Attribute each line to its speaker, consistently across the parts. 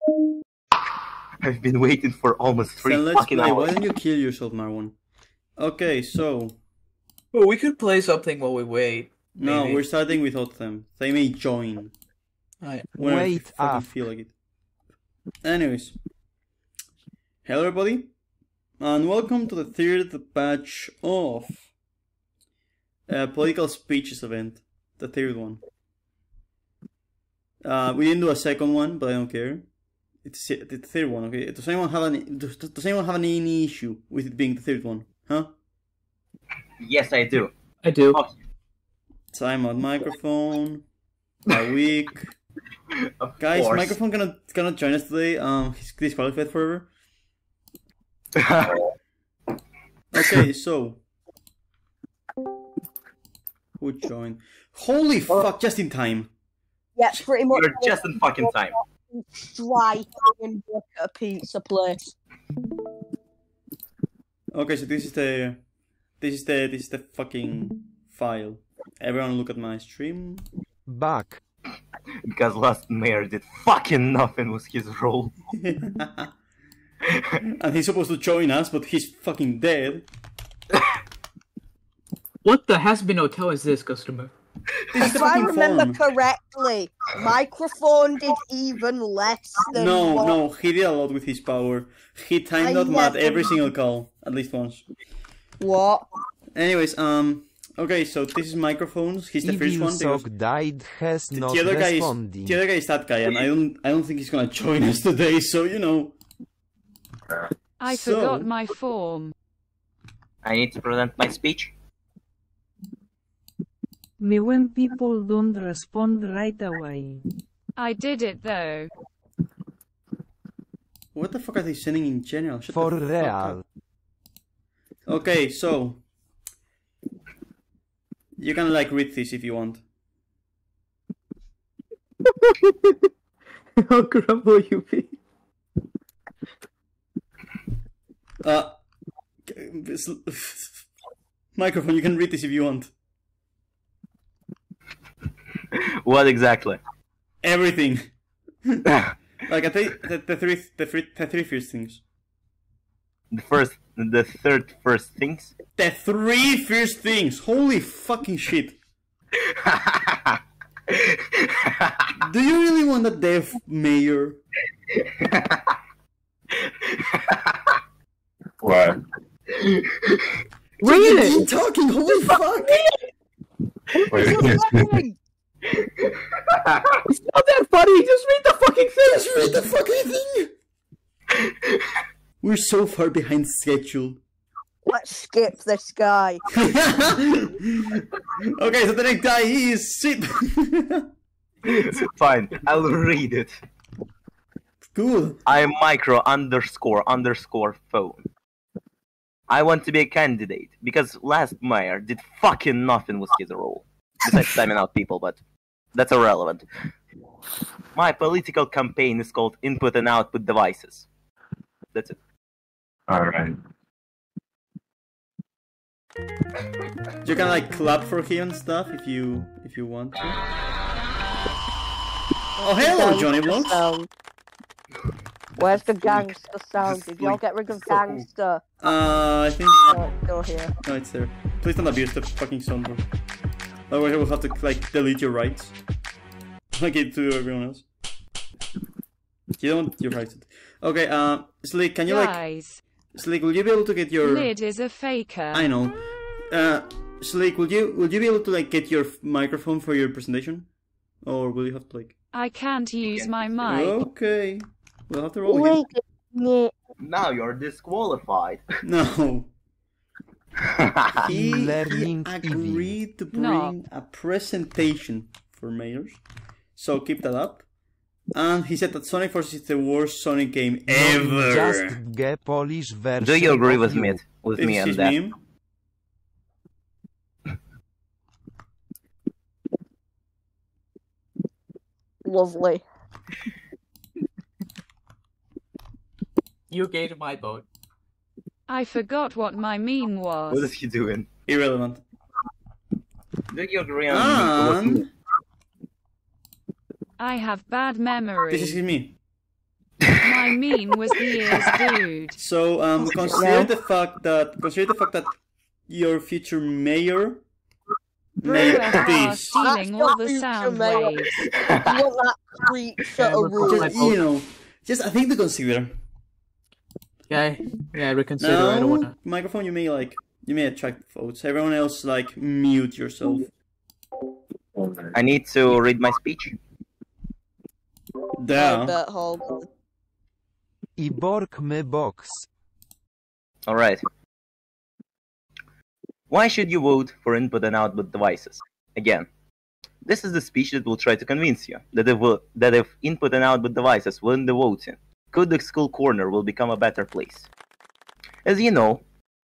Speaker 1: I've been waiting for almost 3
Speaker 2: Then let's
Speaker 1: fucking
Speaker 2: play.
Speaker 1: hours.
Speaker 2: Why don't you kill yourself, Marwan? Okay, so...
Speaker 3: Well, we could play something while we wait.
Speaker 2: No,
Speaker 3: maybe.
Speaker 2: we're starting without them. They may join.
Speaker 3: Alright.
Speaker 2: Whenever they
Speaker 4: Wait
Speaker 2: fucking
Speaker 4: up.
Speaker 2: feel like it. Anyways. Hello everybody. And welcome to the third batch of... political speeches event. The third one. We didn't do a second one, but I don't care. It's the third one, okay? Does anyone have any issue with it being the third one? Huh?
Speaker 1: Yes, I do.
Speaker 3: I do.
Speaker 1: Oh,
Speaker 2: Time out microphone. A week.
Speaker 1: of
Speaker 2: Guys,
Speaker 1: course.
Speaker 2: microphone cannot join us today. He's disqualified forever. Okay, so who joined? Holy fuck! Just in time.
Speaker 5: Yeah, pretty much.
Speaker 1: You're just in fucking time.
Speaker 5: Strike and work at a pizza place.
Speaker 2: Okay, so this is the fucking file. Everyone look at my stream.
Speaker 4: Back.
Speaker 1: Because last mayor did fucking nothing with his role.
Speaker 2: And he's supposed to join us, but he's fucking dead.
Speaker 3: What the has-been hotel is this, customer?
Speaker 2: This is the
Speaker 5: If I
Speaker 2: fucking
Speaker 5: remember
Speaker 2: phone.
Speaker 5: correctly, microphone did even less than what...
Speaker 2: No, he did a lot with his power. He timed
Speaker 5: I
Speaker 2: out Matt
Speaker 5: never-
Speaker 2: every single call, at least once.
Speaker 5: What?
Speaker 2: Anyways, okay, so this is microphones. He's the first
Speaker 4: Evil
Speaker 2: one. Because
Speaker 4: Sock died has not
Speaker 2: the other guy
Speaker 4: responding.
Speaker 2: is that guy, and I don't think he's gonna join us today. So you know.
Speaker 6: I
Speaker 2: So-
Speaker 6: forgot my form.
Speaker 1: I need to present my speech.
Speaker 7: Me when people don't respond right away.
Speaker 6: I did it though.
Speaker 2: What the fuck are they sending in general? Shut
Speaker 4: For
Speaker 2: the fuck
Speaker 4: real.
Speaker 2: up. Okay, so you can like read this if you want.
Speaker 3: How grumble you be?
Speaker 2: Microphone, you can read this if you want.
Speaker 1: What exactly?
Speaker 2: Everything. Like I think the three first things.
Speaker 1: The third first things.
Speaker 2: The three first things. Holy fucking shit. Do you really want a deaf mayor?
Speaker 1: What?
Speaker 3: Read it!
Speaker 2: Keep talking. Holy fuck.
Speaker 3: It's not that funny, just read the fucking thing!
Speaker 2: Just read the fucking thing. We're so far behind schedule.
Speaker 5: Let's skip this guy.
Speaker 2: Okay, so the next guy is Sip.
Speaker 1: Fine, I'll read it.
Speaker 2: Cool.
Speaker 1: I am micro __ phone. I want to be a candidate because last mayor did fucking nothing with his role. Besides timing out people, but that's irrelevant. My political campaign is called Input and Output Devices. That's it.
Speaker 8: Alright.
Speaker 2: You can like clap for him and stuff if you want to. Oh hello, Johnny Vlogs.
Speaker 5: Sound. Where's the gangster sound? Did y'all get rid of gangster?
Speaker 2: I think
Speaker 5: Go here.
Speaker 2: no, it's there. Please don't abuse the fucking soundboard. Otherwise, I will have to like delete your rights, like it to everyone else. You don't. You're right. Okay. Slick, can you like?
Speaker 6: Guys,
Speaker 2: Slick, will you be able to get your?
Speaker 6: Lid is a faker.
Speaker 2: I know. Slick, will you be able to like get your microphone for your presentation, or will you have to like?
Speaker 6: I can't use my mic.
Speaker 2: Okay. We'll have to roll again.
Speaker 5: Wait,
Speaker 1: Now you're disqualified.
Speaker 2: No. He
Speaker 4: Learning
Speaker 2: agreed to bring
Speaker 6: No.
Speaker 2: a presentation for mayors. So keep that up. And he said that Sonic Forces is the worst Sonic game ever.
Speaker 4: Just get Polish version.
Speaker 1: Do you agree
Speaker 4: of
Speaker 1: with
Speaker 4: you.
Speaker 1: me? With
Speaker 2: This
Speaker 1: me
Speaker 2: is
Speaker 1: and
Speaker 2: his
Speaker 1: that?
Speaker 2: meme.
Speaker 5: lovely.
Speaker 3: You gave my vote.
Speaker 6: I forgot what my meme
Speaker 1: What
Speaker 6: was.
Speaker 1: is he doing?
Speaker 2: Irrelevant.
Speaker 1: Do you agree on me?
Speaker 2: And
Speaker 6: I have bad memory.
Speaker 2: this is me.
Speaker 6: I mean was the ears, dude.
Speaker 2: So consider the fact that your future mayor made
Speaker 6: Bruh,
Speaker 2: this.
Speaker 6: stealing all the
Speaker 5: Future
Speaker 6: sound
Speaker 5: mayor.
Speaker 6: waves.
Speaker 5: You want that creature to rule?
Speaker 2: Just, you know, just a thing to consider.
Speaker 3: Yeah, reconsider. I don't
Speaker 2: Now,
Speaker 3: wanna.
Speaker 2: microphone, you may attract votes. Everyone else, like, mute yourself.
Speaker 1: I need to read my speech.
Speaker 5: I
Speaker 2: There.
Speaker 5: bet, hold on.
Speaker 4: Iborg me box.
Speaker 1: Alright. Why should you vote for input and output devices? Again, this is the speech that will try to convince you that if input and output devices win the voting, Cudtok School Corner will become a better place. As you know,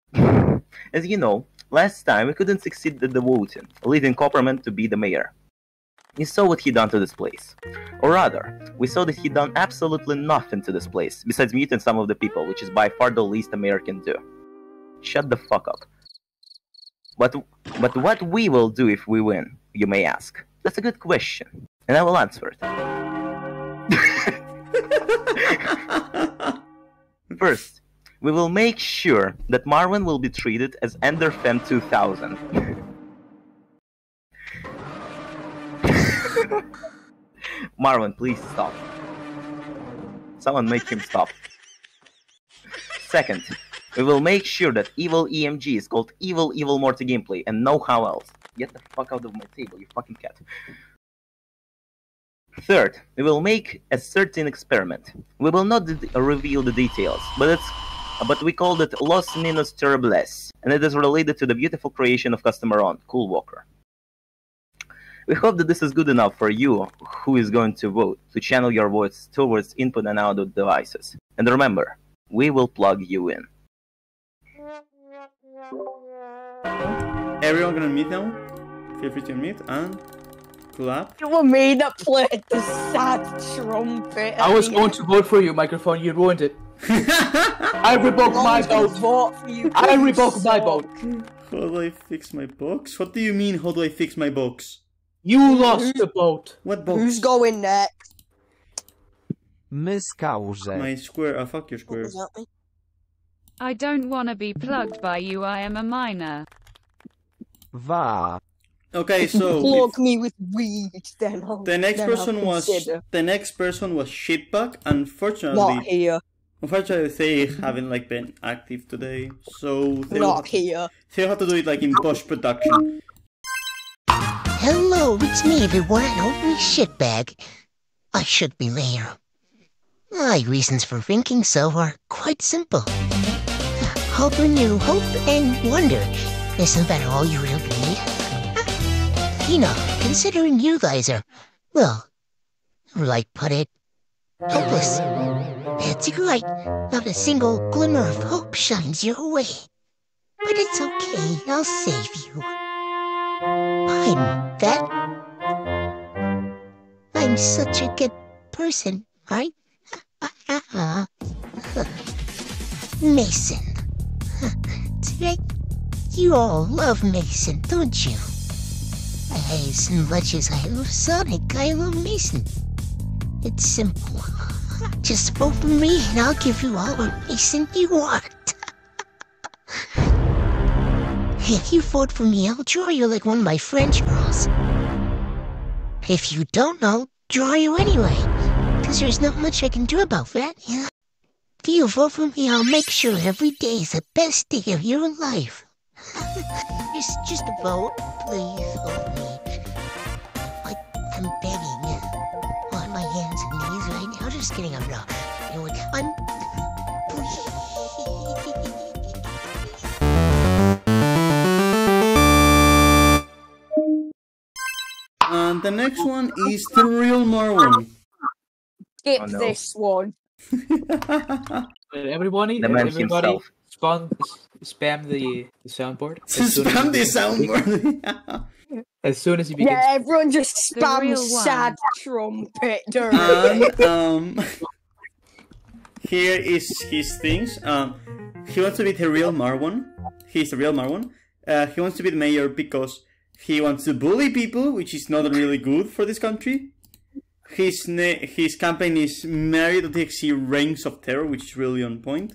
Speaker 1: last time we couldn't succeed at the voting, leading Copperman to be the mayor. We saw what he done to this place. Or rather, we saw that he done absolutely nothing to this place, besides muting some of the people, which is by far the least a mayor can do. Shut the fuck up. But what we will do if we win, you may ask. That's a good question, and I will answer it. First, we will make sure that Marvin will be treated as Enderfem 2000. Marvin, please stop. Someone make him stop. Second, we will make sure that evil EMG is called Evil Morty Gameplay and no how else. Get the fuck out of my table, you fucking cat. Third, we will make a certain experiment. We will not reveal the details, but we called it Los Ninos Terribles, and it is related to the beautiful creation of customer owned Cool Walker. We hope that this is good enough for you, who is going to vote, to channel your votes towards input and output devices. And remember, we will plug you in.
Speaker 2: Everyone gonna meet now? Feel free to meet and clap.
Speaker 5: It was me that played the sad trumpet.
Speaker 3: I was going to vote for you, microphone. You ruined it. I revoke my vote.
Speaker 5: Vote for you.
Speaker 3: I revoke my vote.
Speaker 2: How do I fix my box? What do you mean, how do I fix my box?
Speaker 3: You lost the vote.
Speaker 2: What box?
Speaker 5: Who's going next?
Speaker 4: Miss Cause.
Speaker 2: My square. Fuck your squares.
Speaker 6: I don't wanna be plugged by you, I am a minor.
Speaker 4: Va.
Speaker 2: Okay, so
Speaker 5: Plug me with weed, then I'll,
Speaker 2: the next
Speaker 5: then I'll
Speaker 2: person was
Speaker 5: consider.
Speaker 2: Shitbug.
Speaker 5: Not
Speaker 2: Unfortunately,
Speaker 5: here.
Speaker 2: they haven't like been active today, so
Speaker 5: Not here.
Speaker 2: they'll have to do it like in post production.
Speaker 8: Hello, it's me, the one and only shitbag. I should be mayor. My reasons for thinking so are quite simple. Hope renew, hope and wonder. Isn't that all you really need? You know, considering you guys are, well, like put it, hopeless. That's right, not a single glimmer of hope shines your way. But it's okay, I'll save you. I'm such a good person, right? Mason. Today, you all love Mason, don't you? As much as I love Sonic, I love Mason. It's simple. Just vote for me and I'll give you all what Mason you want. If you vote for me, I'll draw you like one of my French girls. If you don't, I'll draw you anyway. Because there's not much I can do about that, yeah? If you vote for me, I'll make sure every day is the best day of your life. just vote, please, vote me. I'm begging. On my hands and knees right now. Just kidding, I'm not. Anyway,
Speaker 2: And the next one is the real Marwan.
Speaker 5: Skip
Speaker 1: Oh, no.
Speaker 5: this one.
Speaker 3: Everybody,
Speaker 1: The man
Speaker 3: everybody,
Speaker 1: himself.
Speaker 3: spam the soundboard. as soon as
Speaker 2: Spam
Speaker 3: you
Speaker 2: the
Speaker 3: begin-
Speaker 2: soundboard.
Speaker 3: As soon as you begin.
Speaker 5: Yeah, everyone just
Speaker 6: The
Speaker 5: spams
Speaker 6: real one.
Speaker 5: sad trumpet during
Speaker 2: And here is his things. He wants to be the real Marwan. He's the real Marwan. He wants to be the mayor because he wants to bully people, which is not really good for this country. His campaign is Mary.exe Reigns of Terror, which is really on point.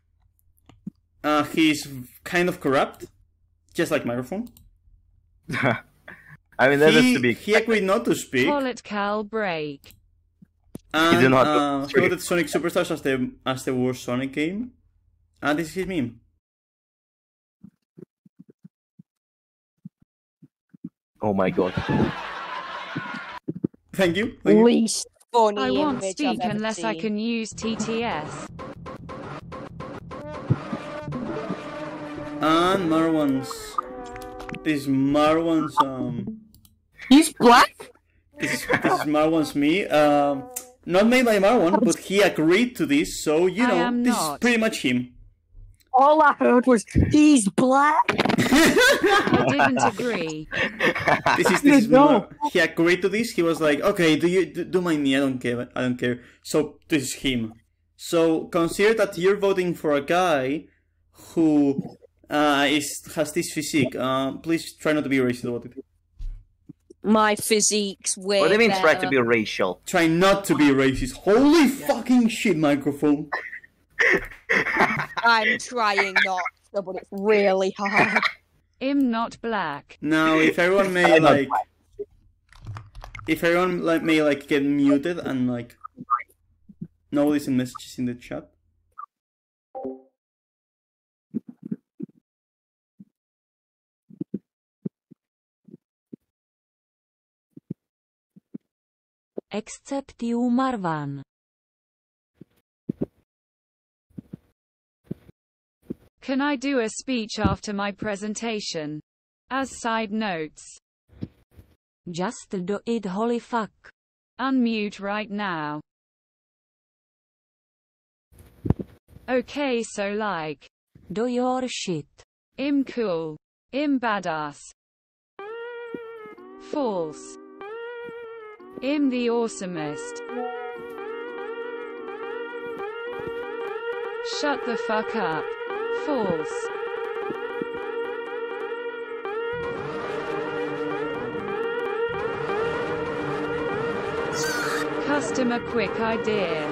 Speaker 2: He's kind of corrupt, just like Microphone.
Speaker 1: I mean, that is to be.
Speaker 2: He agreed not to speak.
Speaker 6: Political break.
Speaker 2: And
Speaker 1: He did not
Speaker 2: he voted Sonic Superstars as the worst Sonic game. And this is his meme.
Speaker 1: Oh my god.
Speaker 2: Thank you. Thank you.
Speaker 5: Least funny
Speaker 6: I won't
Speaker 5: image
Speaker 6: speak
Speaker 5: I've ever
Speaker 6: unless I
Speaker 5: seen.
Speaker 6: can use TTS.
Speaker 2: And Marwan's. This is Marwan's.
Speaker 3: He's black?
Speaker 2: This is Marwan's me. Not made by Marwan, but he agreed to this, so you
Speaker 6: I
Speaker 2: know,
Speaker 6: am
Speaker 2: this is
Speaker 6: not.
Speaker 2: pretty much him.
Speaker 5: All I heard was, he's black.
Speaker 6: I didn't agree.
Speaker 2: This is he agreed to this. He was like, "Okay, do my knee? I don't care. So this is him. So consider that you're voting for a guy who has this physique. Please try not to be racist about it.
Speaker 5: My physique's way
Speaker 1: What do you mean
Speaker 5: better.
Speaker 1: try to be racial?
Speaker 2: Try not to be racist. Holy fucking shit, Microphone.
Speaker 5: I'm trying not to, but it's really hard.
Speaker 6: I'm not black.
Speaker 2: Now, if everyone may get muted and like notice messages in the chat.
Speaker 9: Except you, Marwan.
Speaker 6: Can I do a speech after my presentation? As side notes.
Speaker 9: Just do it, holy fuck.
Speaker 6: Unmute right now. Okay, so like.
Speaker 9: Do your shit.
Speaker 6: I'm cool. I'm badass. False. I'm the awesomest. Shut the fuck up. False. Customer quick idea.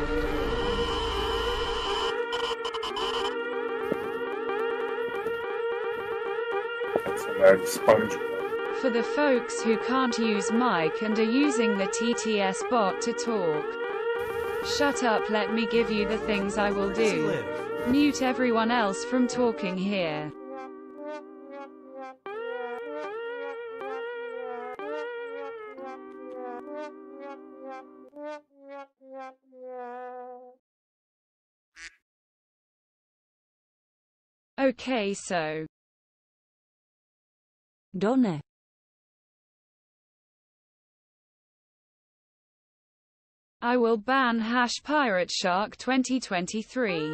Speaker 10: That's a very sponge.
Speaker 6: For the folks who can't use mic and are using the TTS bot to talk. Shut up, let me give you the things I will do. Mute everyone else from talking here. Okay, so.
Speaker 9: Donne.
Speaker 6: I will ban #Pirate Shark 2023.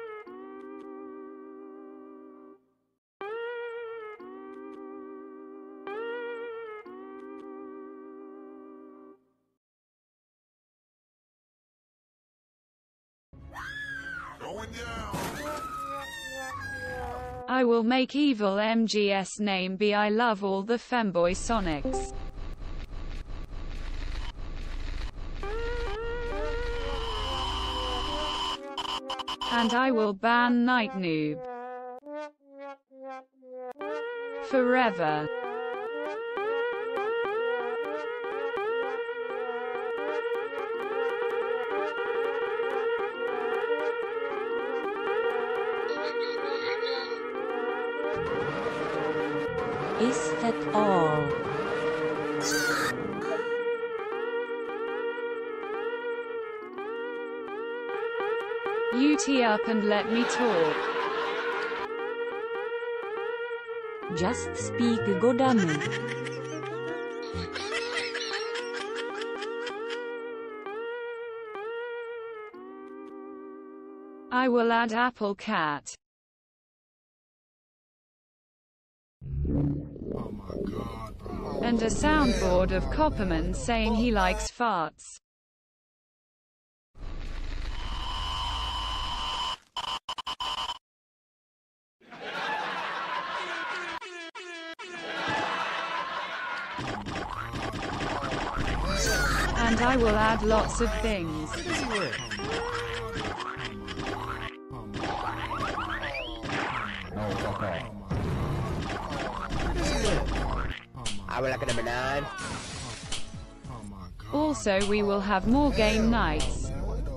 Speaker 6: I will make evil MGS name be I love all the femboy Sonics. And I will ban Night Noob. Forever.
Speaker 9: Is that all?
Speaker 6: You tee up and let me talk.
Speaker 9: Just speak, goddammit.
Speaker 6: I will add Apple Cat. And a soundboard of Copperman saying he likes farts. And And I will add lots of things.
Speaker 11: I will like a number 9.
Speaker 6: Also, we will have more game nights.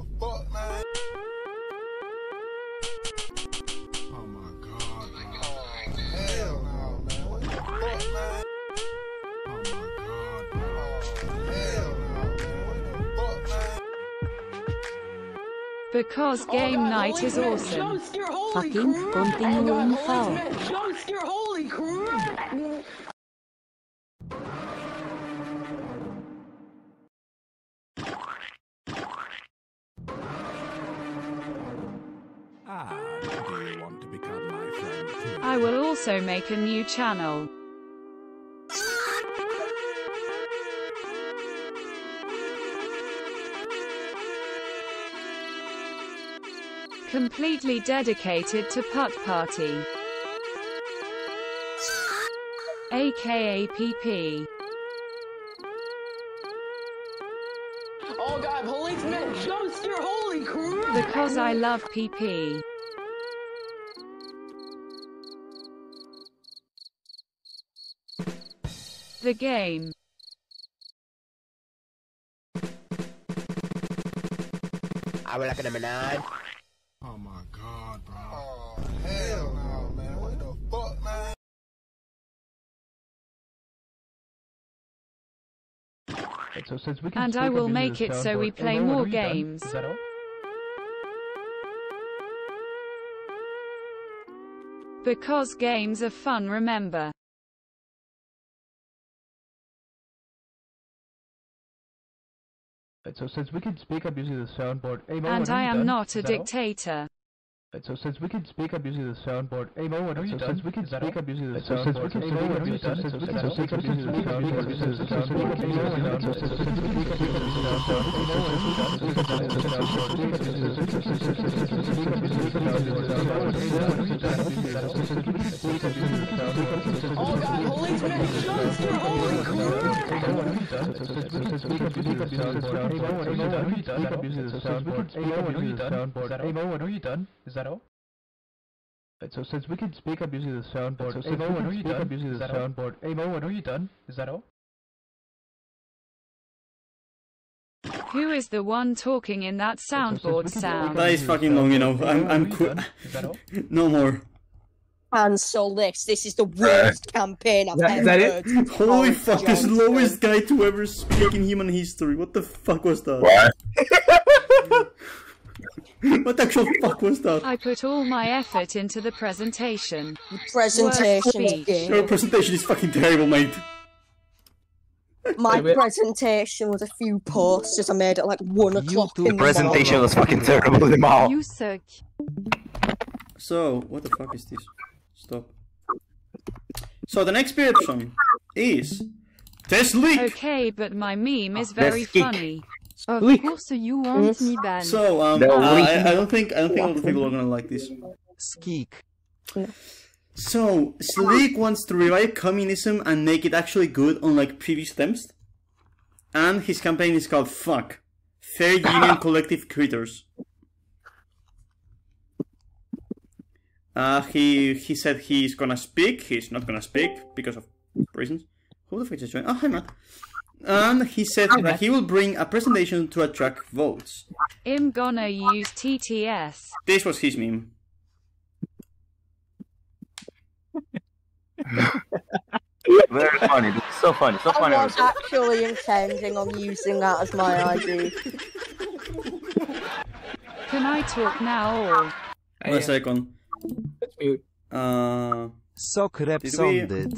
Speaker 6: Because game night is awesome.
Speaker 9: Fucking continuing foul.
Speaker 6: I will also make a new channel. Completely dedicated to Putt Party. AKA PP.
Speaker 12: Oh god, policeman, jumps your holy crew!
Speaker 6: Because I love PP. The game.
Speaker 11: I will like a number 9.
Speaker 13: Oh my god, bro. Oh, hell no, man. What the fuck, man?
Speaker 3: So since we can
Speaker 6: And I will make it so we play more games.
Speaker 3: Is that all?
Speaker 6: Because games are fun, remember.
Speaker 3: So since we can speak up using the soundboard, Amo,
Speaker 6: And I am not a dictator.
Speaker 3: So since we can speak up using the soundboard, Amo, what are you done? Since we can speak up using the soundboard, Amo, what are you done? Since we can speak up using the soundboard, Amo, what are you done? Since we can speak up using the soundboard,
Speaker 12: Oh god, policeman, jumps your holy crew!
Speaker 3: Amo, what are you done? Is that all? So since we can speak up using the soundboard, Amo, what are you done? Using the soundboard, Amo, what are you done? Is that all?
Speaker 6: Who is the one talking in that soundboard sound?
Speaker 2: That is fucking long, you know. I'm quit. No more.
Speaker 5: Cancel this. This is the worst campaign I've ever heard.
Speaker 2: Holy fuck, the slowest guy to ever speak in human history. What the fuck was that?
Speaker 10: What?
Speaker 2: What the actual fuck was that?
Speaker 6: I put all my effort into the presentation.
Speaker 5: Presentation.
Speaker 2: Your presentation is fucking terrible, mate.
Speaker 5: My presentation was a few posters I made at like 1 o'clock in the
Speaker 1: The presentation
Speaker 5: morning.
Speaker 1: was fucking terrible, Limao.
Speaker 6: You suck.
Speaker 2: So, what the fuck is this? Stop. So, the next option is Test Leak!
Speaker 6: Okay, but my meme is very funny.
Speaker 9: Of course you want me banned.
Speaker 2: So, I don't think a lot of people are gonna like this.
Speaker 4: Skeek.
Speaker 2: So, Sleek wants to revive communism and make it actually good unlike previous attempts. And his campaign is called FUCK. Fair Union Collective Critters. He said he's gonna speak. He's not gonna speak because of reasons. Who the fuck just joined? Oh, hi, Matt. And he said that he will bring a presentation to attract votes.
Speaker 6: I'm gonna use TTS.
Speaker 2: This was his meme.
Speaker 1: Very funny. So funny. So funny.
Speaker 5: I was actually intending on using that as my ID.
Speaker 6: Can I talk now or?
Speaker 2: One second.
Speaker 3: Let's mute.
Speaker 4: Sock
Speaker 2: Did
Speaker 4: repsounded.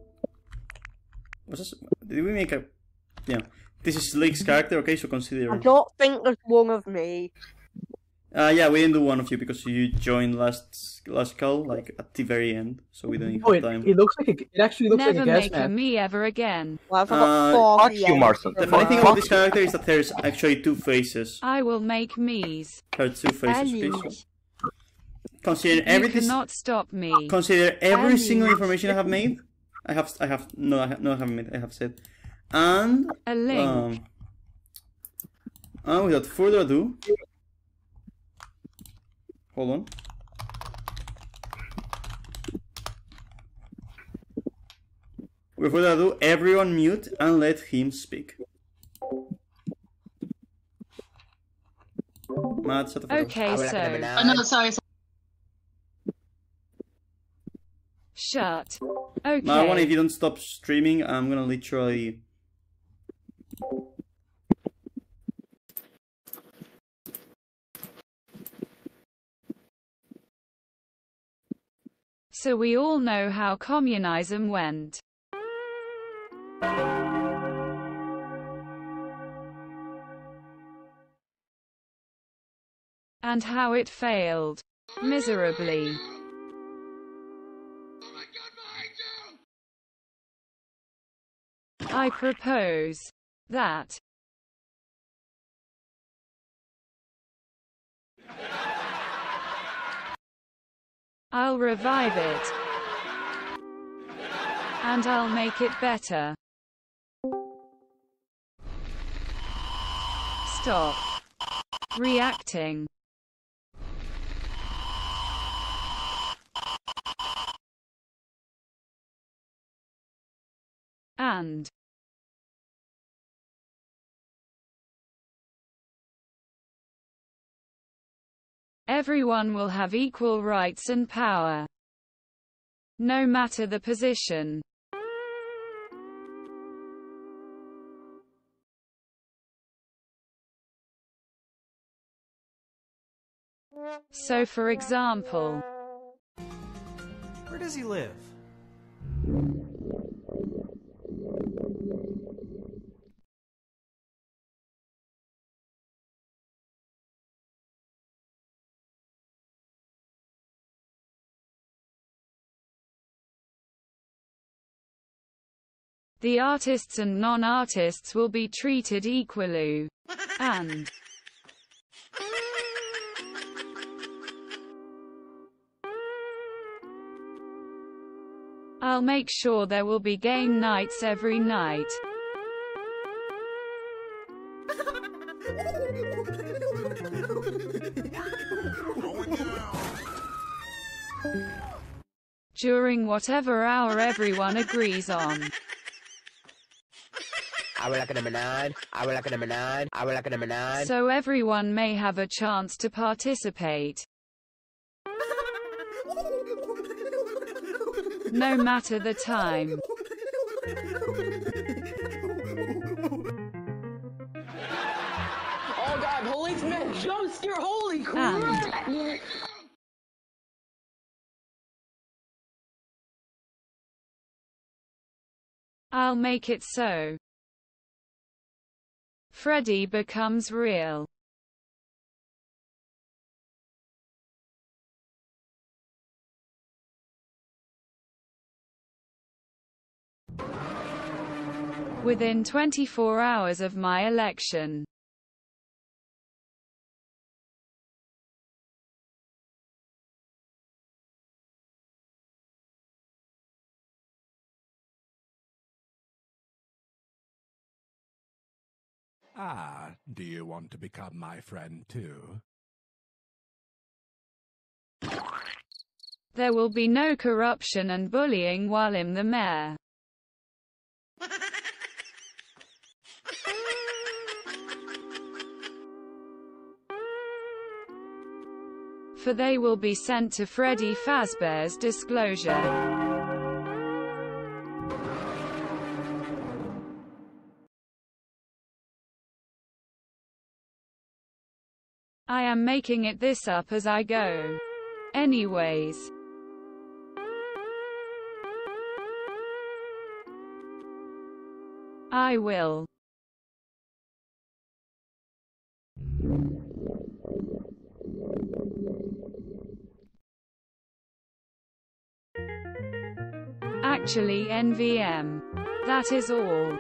Speaker 2: Did we make a... Yeah. This is Sleek's character, okay, so consider...
Speaker 5: I don't think there's one of me.
Speaker 2: Yeah, we didn't do one of you because you joined last call, like, at the very end, so we don't even have time.
Speaker 3: It looks like it actually looks
Speaker 6: Never
Speaker 3: like a gas
Speaker 6: make
Speaker 3: man.
Speaker 6: a me ever again.
Speaker 5: Well, I've got 40
Speaker 1: Fuck you, Marson.
Speaker 2: The funny thing about this character is that there's actually two faces.
Speaker 6: I will make me's.
Speaker 2: There are two faces, okay, so... Consider
Speaker 6: You
Speaker 2: everything...
Speaker 6: cannot stop me.
Speaker 2: Consider every single information I have made. I haven't made, I have said. And...
Speaker 6: A link.
Speaker 2: Without further ado, hold on. Without further ado, everyone mute and let him speak. Matt, shut the fuck up.
Speaker 6: Okay, so.
Speaker 12: Oh, no, sorry.
Speaker 6: Shut. Okay.
Speaker 2: Marwan, if you don't stop streaming, I'm gonna literally.
Speaker 6: So we all know how communism went. And how it failed. Miserably. I propose that I'll revive it and I'll make it better. Stop reacting. And everyone will have equal rights and power, no matter the position. So for example,
Speaker 14: where does he live?
Speaker 6: the artists and non-artists will be treated equally, and I'll make sure there will be game nights every night. During whatever hour everyone agrees on. So everyone may have a chance to participate. No matter the time.
Speaker 12: Oh god, policeman, jump scare, holy crap!
Speaker 6: I'll make it so Freddy becomes real. Within 24 hours of my election.
Speaker 15: Ah, do you want to become my friend too?
Speaker 6: There will be no corruption and bullying while I'm the mayor. For they will be sent to Freddy Fazbear's disclosure. I am making it this up as I go. Anyways. I will. Actually NVM. That is all.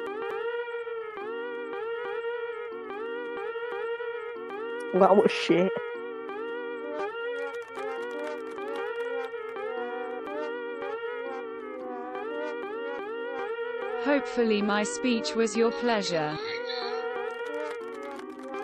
Speaker 5: That was shit.
Speaker 6: Hopefully my speech was your pleasure.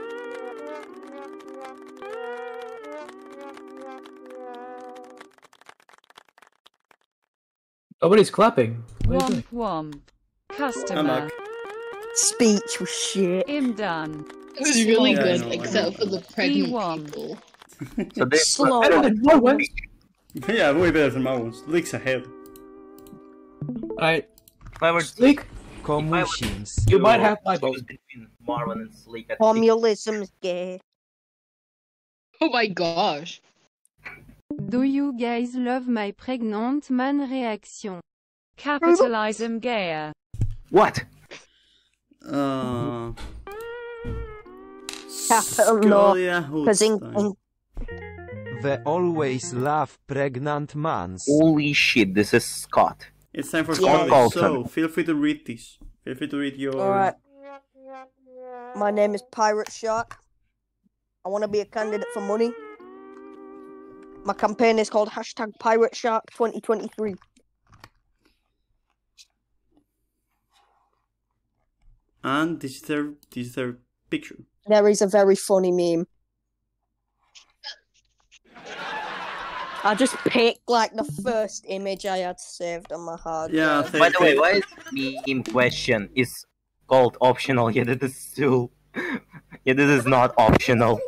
Speaker 16: Nobody's clapping.
Speaker 6: Womp womp. Customer.
Speaker 5: Speech was shit.
Speaker 6: I'm done.
Speaker 12: It was really
Speaker 2: Yeah,
Speaker 12: good,
Speaker 2: I know,
Speaker 12: except for the pregnant people.
Speaker 1: So they
Speaker 5: Slow.
Speaker 16: Better than my ones.
Speaker 2: Yeah, way better than my ones. Leaks ahead.
Speaker 16: Alright.
Speaker 1: If I were
Speaker 16: Sleek,
Speaker 4: Commissions.
Speaker 16: you might have my vote.
Speaker 1: choose between Marwan and Sleek,
Speaker 5: Formulism's gay.
Speaker 12: Oh my gosh.
Speaker 9: Do you guys love my pregnant man reaction?
Speaker 6: Capitalism gayer.
Speaker 1: What?
Speaker 5: Capital
Speaker 2: Scolia
Speaker 5: no. Because
Speaker 2: Hoodstein.
Speaker 4: They always love pregnant mans.
Speaker 1: Holy shit, this is Scott.
Speaker 2: It's time for
Speaker 5: Yeah.
Speaker 2: Scolia, so feel free to read this. Feel free to read your...
Speaker 5: Alright. My name is Pirate Shark. I want to be a candidate for money. My campaign is called hashtag Pirate Shark 2023.
Speaker 2: And this is their picture.
Speaker 5: There is a very funny meme. I just picked like the first image I had saved on my hard
Speaker 2: Yeah,
Speaker 5: drive.
Speaker 1: By the way, why is meme question is called optional? Yeah, this is still... Yeah, this is not optional.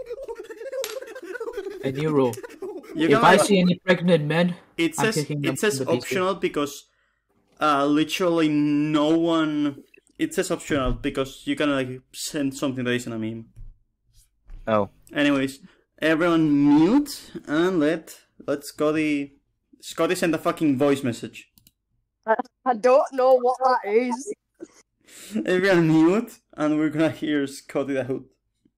Speaker 16: A new rule.
Speaker 2: You
Speaker 16: If
Speaker 2: can
Speaker 16: I
Speaker 2: like-
Speaker 16: see any pregnant men,
Speaker 2: It
Speaker 16: I'm
Speaker 2: says
Speaker 16: kicking them
Speaker 2: it says
Speaker 16: from the PC.
Speaker 2: optional because literally no one. It says optional because you can like send something that isn't a meme.
Speaker 1: Oh.
Speaker 2: Anyways, everyone mute and let Scotty send a fucking voice message.
Speaker 5: I don't know what that is.
Speaker 2: Everyone mute and we're gonna hear Scotty the Hood.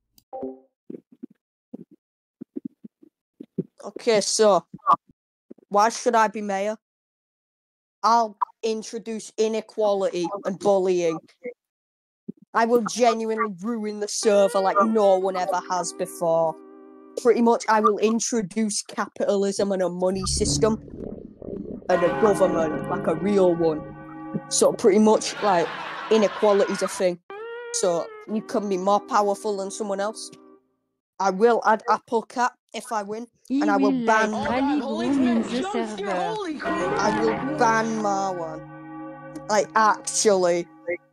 Speaker 5: Okay, so why should I be mayor? I'll introduce inequality and bullying. I will genuinely ruin the server like no one ever has before. Pretty much, I will introduce capitalism and a money system and a government, like a real one. So pretty much, like, inequality's a thing. So you can be more powerful than someone else. I will add Apple Cap if I win, and I will ban.
Speaker 9: in the server.
Speaker 5: I will ban Marwan. Like, actually,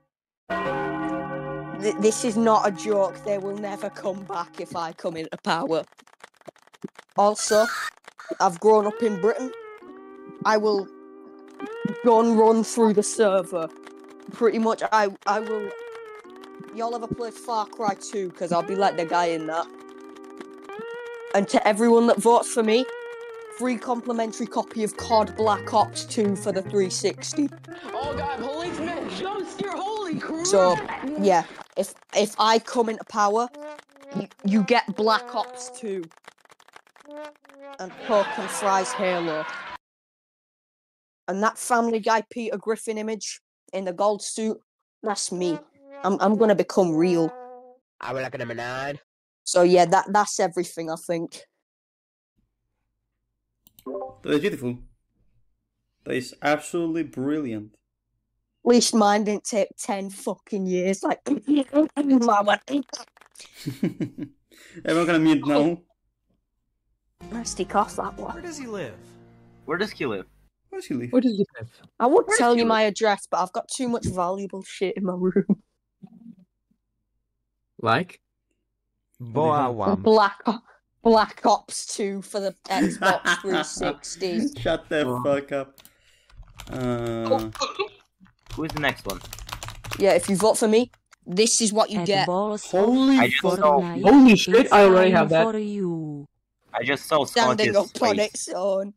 Speaker 5: this is not a joke. They will never come back if I come into power. Also, I've grown up in Britain. I will gun run through the server. Pretty much, I will. Y'all ever played Far Cry 2? Because I'll be like the guy in that. And to everyone that votes for me, free complimentary copy of COD Black Ops 2 for the 360.
Speaker 12: Oh god, policeman, jump your holy crap!
Speaker 5: So, yeah, if I come into power, you get Black Ops 2. And Coke and Fries Halo. And that Family Guy Peter Griffin image in the gold suit, that's me. I'm gonna become real.
Speaker 11: I would like a number 9.
Speaker 5: So yeah, that's everything, I think.
Speaker 2: That is beautiful. That is absolutely brilliant.
Speaker 5: At least mine didn't take 10 fucking years. Like, Mama.
Speaker 2: Everyone gonna mute now.
Speaker 5: Nasty cough, that one.
Speaker 14: Where does he live?
Speaker 1: Where does he live?
Speaker 2: Where does he live?
Speaker 16: Where does he live?
Speaker 5: I would tell you my address, but I've got too much valuable shit in my room.
Speaker 16: Like?
Speaker 4: Boałam.
Speaker 5: Black Ops 2 for the Xbox 360.
Speaker 2: Shut the fuck up.
Speaker 1: Who is the next one?
Speaker 5: Yeah, if you vote for me, this is what you get.
Speaker 2: Holy
Speaker 1: I just saw.
Speaker 16: Holy shit, I already have that.
Speaker 1: I just saw
Speaker 5: Standing
Speaker 1: Scotty's
Speaker 5: up on
Speaker 1: face.
Speaker 5: its own.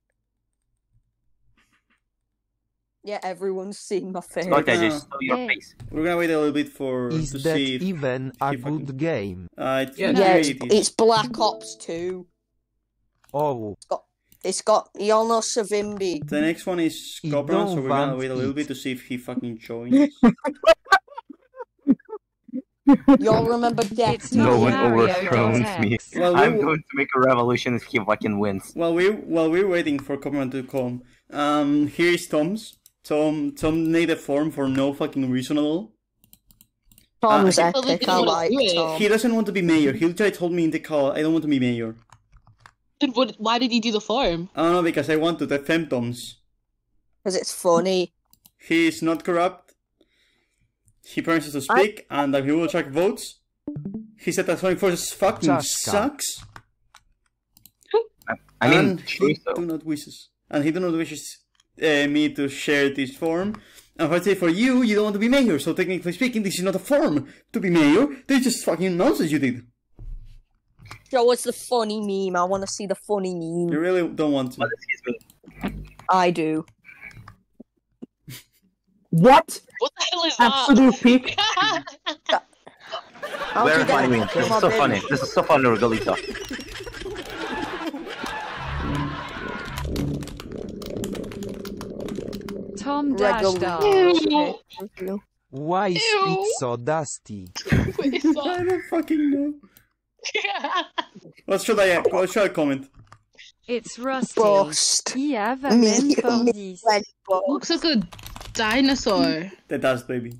Speaker 5: Yeah, everyone's seen my face.
Speaker 1: Scotty, I just saw your face.
Speaker 2: We're gonna wait a little bit
Speaker 4: Is
Speaker 2: to
Speaker 4: that
Speaker 2: see if
Speaker 4: even a good game?
Speaker 2: it's
Speaker 5: Yeah, it's Black Ops 2.
Speaker 4: Oh.
Speaker 5: It's got y'all know Savimbi.
Speaker 2: The next one is Cobra, so we're gonna wait a little bit to see if he fucking joins.
Speaker 5: Y'all remember Death?
Speaker 1: No one overthrows me.
Speaker 2: Well,
Speaker 1: I'm going to make a revolution if he fucking wins.
Speaker 2: While we're waiting for Cobra to come, here is Tom's. Tom made a form for no fucking reason at all.
Speaker 5: Tom's
Speaker 2: he-
Speaker 5: epic. I like Tom.
Speaker 2: He doesn't want to be mayor. He literally told me in the call, I don't want to be mayor.
Speaker 12: Then why did he do the farm?
Speaker 2: I don't know, because I want to defend Tom's.
Speaker 5: Because it's funny.
Speaker 2: He is not corrupt. He promises to speak, and that he will track votes. He said that Sonic Forces fucking
Speaker 4: Chaska.
Speaker 2: sucks.
Speaker 1: I mean,
Speaker 2: And he do not wishes. And he do not wishes me to share this form. And if I say for you, you don't want to be mayor. So technically speaking, this is not a form to be mayor. This is just fucking nonsense you did.
Speaker 5: Show us the funny meme. I want to see the funny meme.
Speaker 2: You really don't want to.
Speaker 5: I do.
Speaker 16: What?
Speaker 12: What the hell is that?
Speaker 16: Absolute peak.
Speaker 1: Very funny meme. This is so funny. This is so funny, Regalito.
Speaker 6: Tom dash dash.
Speaker 4: Why is it so dusty?
Speaker 2: I don't fucking know. What should I comment?
Speaker 6: It's rusty.
Speaker 5: Bust.
Speaker 9: I have a man for this.
Speaker 12: Looks like a dinosaur.
Speaker 2: The dust baby.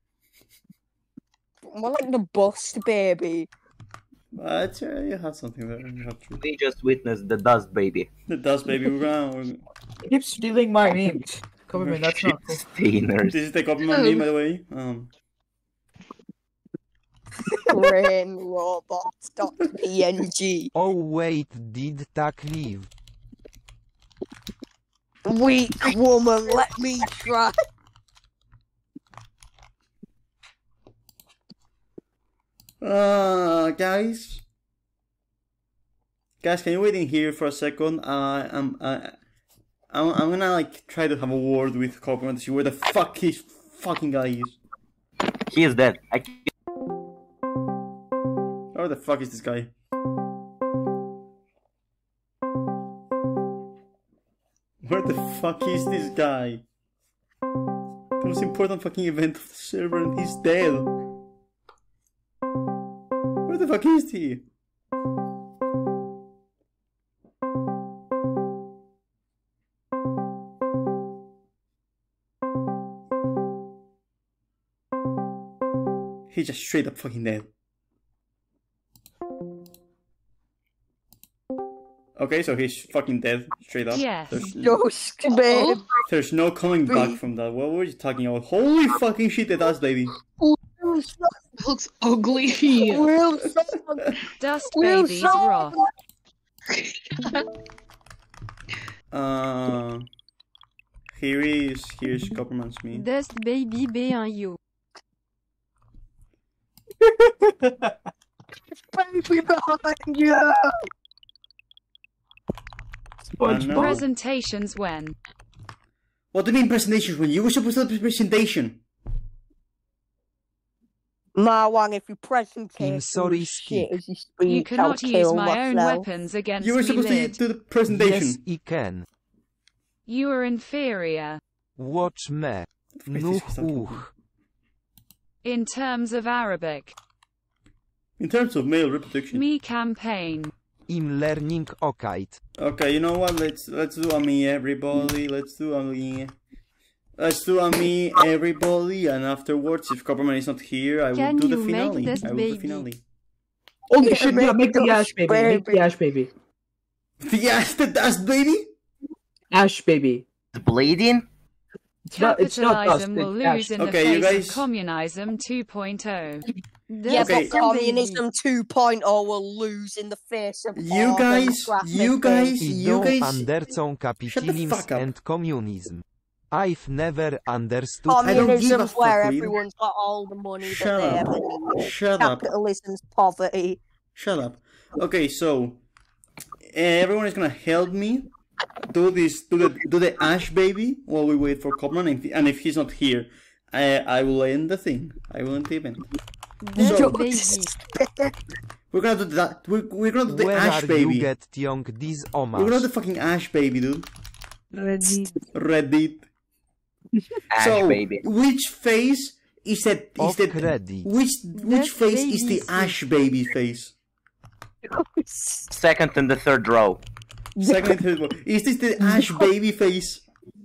Speaker 5: More like the bust baby.
Speaker 2: But you have something there. You have truth.
Speaker 1: We just witnessed the dust baby.
Speaker 2: The dust baby. We're
Speaker 16: Keep stealing my memes. Government, that's not cool.
Speaker 1: Stainers.
Speaker 2: This is the compliment meme, by the way.
Speaker 5: Brain robots.png.
Speaker 4: Oh wait, did Tak leave?
Speaker 5: Weak woman, let me try.
Speaker 2: Guys, can you wait in here for a second? I'm gonna like try to have a word with Copperman to see where the fuck his fucking guy is.
Speaker 1: He is dead.
Speaker 2: Where the fuck is this guy? Where the fuck is this guy? The most important fucking event of the server and he's dead. Where the fuck is he? He's just straight up fucking dead. Okay, so he's fucking dead, straight up.
Speaker 6: Yes.
Speaker 2: There's no coming back from that. What were you talking about? Holy fucking shit, it does, baby.
Speaker 12: Looks ugly.
Speaker 6: Dust baby's raw.
Speaker 2: Here's Copperman's me.
Speaker 9: Dust baby B1 yo.
Speaker 5: Baby behind you.
Speaker 6: Presentations when?
Speaker 2: What do you mean presentations when? You were supposed to have a presentation.
Speaker 5: Marwan, if you presentation,
Speaker 4: sorry,
Speaker 5: shit as you speak,
Speaker 6: You cannot
Speaker 5: I'll
Speaker 6: use
Speaker 5: kill
Speaker 6: my own
Speaker 5: myself.
Speaker 6: weapons against
Speaker 2: You were
Speaker 6: me,
Speaker 2: supposed to
Speaker 6: Lid.
Speaker 2: do the presentation.
Speaker 4: Yes, I can.
Speaker 6: You are inferior.
Speaker 4: Watch me. Nuh.
Speaker 6: In terms of Arabic.
Speaker 2: In terms of male reproduction.
Speaker 6: Me campaign.
Speaker 4: I'm learning Okite.
Speaker 2: Okay, you know what? Let's do a me, everybody. Let's do a me. Let's do a me, everybody. And afterwards, if Copperman is not here, I will do the finale. I will do the finale.
Speaker 16: Holy shit, yeah, make the Ash baby. Make the Ash baby.
Speaker 2: The dust baby?
Speaker 16: Ash baby.
Speaker 1: Bleeding?
Speaker 16: It's not dust.
Speaker 6: Capitalism will lose in the
Speaker 2: Okay, you
Speaker 6: face
Speaker 2: guys.
Speaker 6: of communism 2.0.
Speaker 5: Yeah,
Speaker 2: Okay.
Speaker 5: but communism 2.0 will lose in the face of
Speaker 2: You
Speaker 5: all
Speaker 2: guys,
Speaker 5: demographic things.
Speaker 4: Idą andercą capitalism
Speaker 2: fuck up.
Speaker 4: and communism. I've never understood.
Speaker 2: I don't give a
Speaker 5: Communism's
Speaker 2: fuck,
Speaker 5: where
Speaker 2: Reed.
Speaker 5: everyone's got all the money
Speaker 2: Shut
Speaker 5: that they
Speaker 2: up.
Speaker 5: ever need.
Speaker 2: Shut up.
Speaker 5: Capitalism's poverty.
Speaker 2: Shut up. Okay, so everyone is gonna help me do this, do the Ash baby while we wait for Copperman, and if he's not here, I will end the thing. I will end the event. So we're gonna do that. We're gonna do the
Speaker 4: Where
Speaker 2: Ash
Speaker 4: are
Speaker 2: baby.
Speaker 4: you get young this
Speaker 2: We're gonna do
Speaker 4: homage?
Speaker 2: the fucking Ash baby, dude. Reddit.
Speaker 1: Ash
Speaker 2: So
Speaker 1: baby.
Speaker 2: which face is that? Is that
Speaker 4: Reddit.
Speaker 2: which face is the Ash baby face?
Speaker 1: Second and the third row.
Speaker 2: Second and third one. Is this the Ash baby face?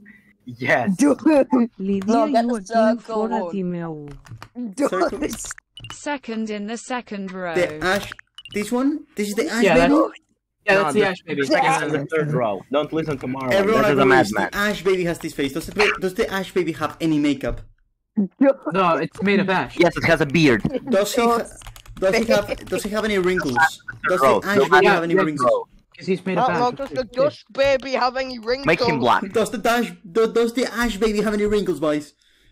Speaker 1: Yes.
Speaker 7: Lydia,
Speaker 5: No, get
Speaker 7: you
Speaker 5: the
Speaker 7: working
Speaker 5: circle
Speaker 7: for a
Speaker 5: one.
Speaker 7: female.
Speaker 2: Circle.
Speaker 6: Second in the second row.
Speaker 2: The Ash. This one? This is the Ash
Speaker 16: Yeah,
Speaker 2: baby?
Speaker 16: that's the Ash baby.
Speaker 1: Second and the third row. Don't listen to Marlon.
Speaker 2: Everyone
Speaker 1: This is a
Speaker 2: agrees
Speaker 1: madman.
Speaker 2: the Ash baby has this face. Does the Ash baby have any makeup?
Speaker 16: No, it's made of ash.
Speaker 1: Yes, it has a beard.
Speaker 2: Does he have any wrinkles? Does
Speaker 1: Bro,
Speaker 2: the Ash baby have any wrinkles?
Speaker 16: Because he's made of ash.
Speaker 5: Does the Dust Baby have any wrinkles?
Speaker 1: Make him black.
Speaker 2: Does the Ash baby have any wrinkles, boys?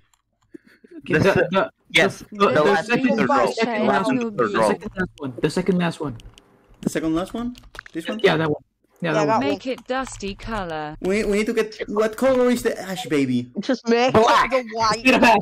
Speaker 1: Yes. The last and third row.
Speaker 16: The second last one.
Speaker 2: The second last one? This one?
Speaker 16: Yeah, that one. Yeah, that one.
Speaker 6: Make it dusty color.
Speaker 2: We need to get... What color is the Ash baby?
Speaker 5: Just make
Speaker 1: black.
Speaker 5: it the white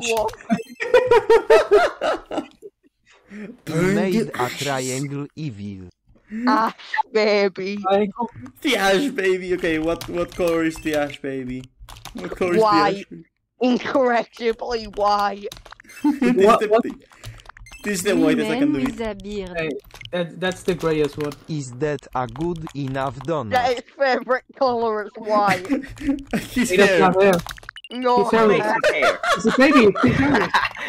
Speaker 5: one.
Speaker 4: Made a triangle evil.
Speaker 5: Ash Baby.
Speaker 2: The Ash baby. Okay, what color is the Ash baby? What color is the Ash
Speaker 5: White.
Speaker 2: baby?
Speaker 5: Incorrectably white.
Speaker 2: This is the whitest I can do it.
Speaker 16: Hey, that's the greyest one.
Speaker 4: Is that a good enough donut?
Speaker 5: That his favourite colour is white.
Speaker 2: His
Speaker 16: He doesn't
Speaker 2: hair.
Speaker 16: have hair.
Speaker 5: No,
Speaker 16: His hair.
Speaker 1: Hair.
Speaker 16: It's a baby. It's his hair.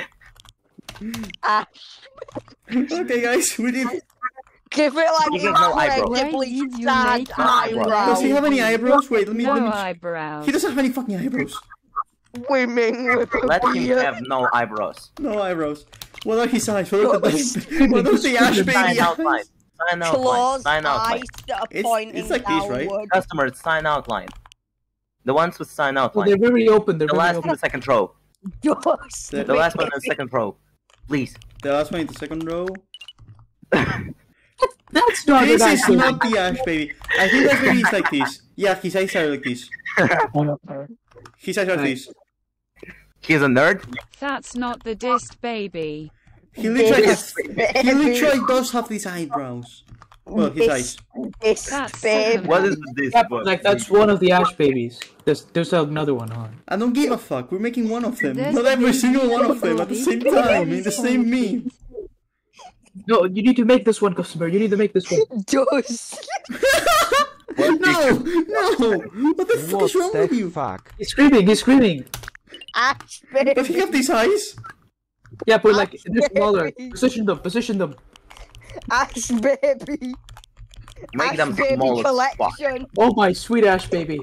Speaker 5: Ash.
Speaker 2: Okay, guys, we did...
Speaker 5: Give it like
Speaker 1: He has no eyebrows.
Speaker 5: incredibly
Speaker 9: Why did you
Speaker 5: sad
Speaker 9: make
Speaker 5: eyebrows.
Speaker 2: Does he have any eyebrows? Wait, let me...
Speaker 6: No eyebrows.
Speaker 2: He doesn't have any fucking eyebrows.
Speaker 5: Women with a
Speaker 1: Let him
Speaker 5: beard.
Speaker 1: have no eyebrows.
Speaker 2: No eyebrows. What are his eyes? What does the Ash baby
Speaker 1: Sign
Speaker 2: eyes?
Speaker 1: outline. Sign outline.
Speaker 5: Claws,
Speaker 1: Sign outline.
Speaker 5: eyes that are
Speaker 2: It's
Speaker 5: pointing
Speaker 2: like this, right?
Speaker 5: downward.
Speaker 1: Customers, sign outline. The ones with sign
Speaker 16: Well,
Speaker 1: outline.
Speaker 16: they're very open. They're
Speaker 1: The
Speaker 16: very
Speaker 1: last in
Speaker 16: open.
Speaker 1: the second row.
Speaker 5: Just
Speaker 2: The
Speaker 1: The last one in the second row. Please.
Speaker 2: The last one in the second row.
Speaker 16: That's not
Speaker 2: This
Speaker 16: an
Speaker 2: is
Speaker 16: Ash baby.
Speaker 2: not the Ash baby. I think that baby is like this. Yeah, his eyes are like this. His eyes are this.
Speaker 1: He's a nerd.
Speaker 6: That's not the Dist Baby.
Speaker 2: He literally does have these eyebrows. Well, his eyes.
Speaker 5: This
Speaker 6: That's
Speaker 5: baby.
Speaker 6: second
Speaker 1: What
Speaker 6: row.
Speaker 1: is this?
Speaker 16: Yeah, like that's one of the Ash babies. There's another one on.
Speaker 2: I don't give a fuck. We're making one of them.
Speaker 9: This
Speaker 2: Not every
Speaker 9: baby
Speaker 2: single one of them
Speaker 9: is
Speaker 2: at the same time in the same meme.
Speaker 16: No, you need to make this one, customer. You need to make this one.
Speaker 5: Dust.
Speaker 2: No! What the fuck
Speaker 4: What
Speaker 2: is wrong with
Speaker 4: the
Speaker 2: you?
Speaker 4: fuck?
Speaker 16: He's screaming. He's screaming.
Speaker 5: Ash Baby.
Speaker 2: Does he have these eyes?
Speaker 16: Yeah, but like they're smaller. Position them. Position them.
Speaker 5: Ash Baby.
Speaker 1: Make
Speaker 5: Ash
Speaker 1: them
Speaker 5: Baby
Speaker 1: small as fuck.
Speaker 5: collection.
Speaker 16: Oh my sweet Ash baby.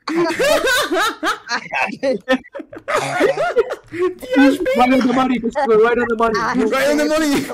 Speaker 16: Right on the money, customer. Right on the money.
Speaker 2: Right on the money.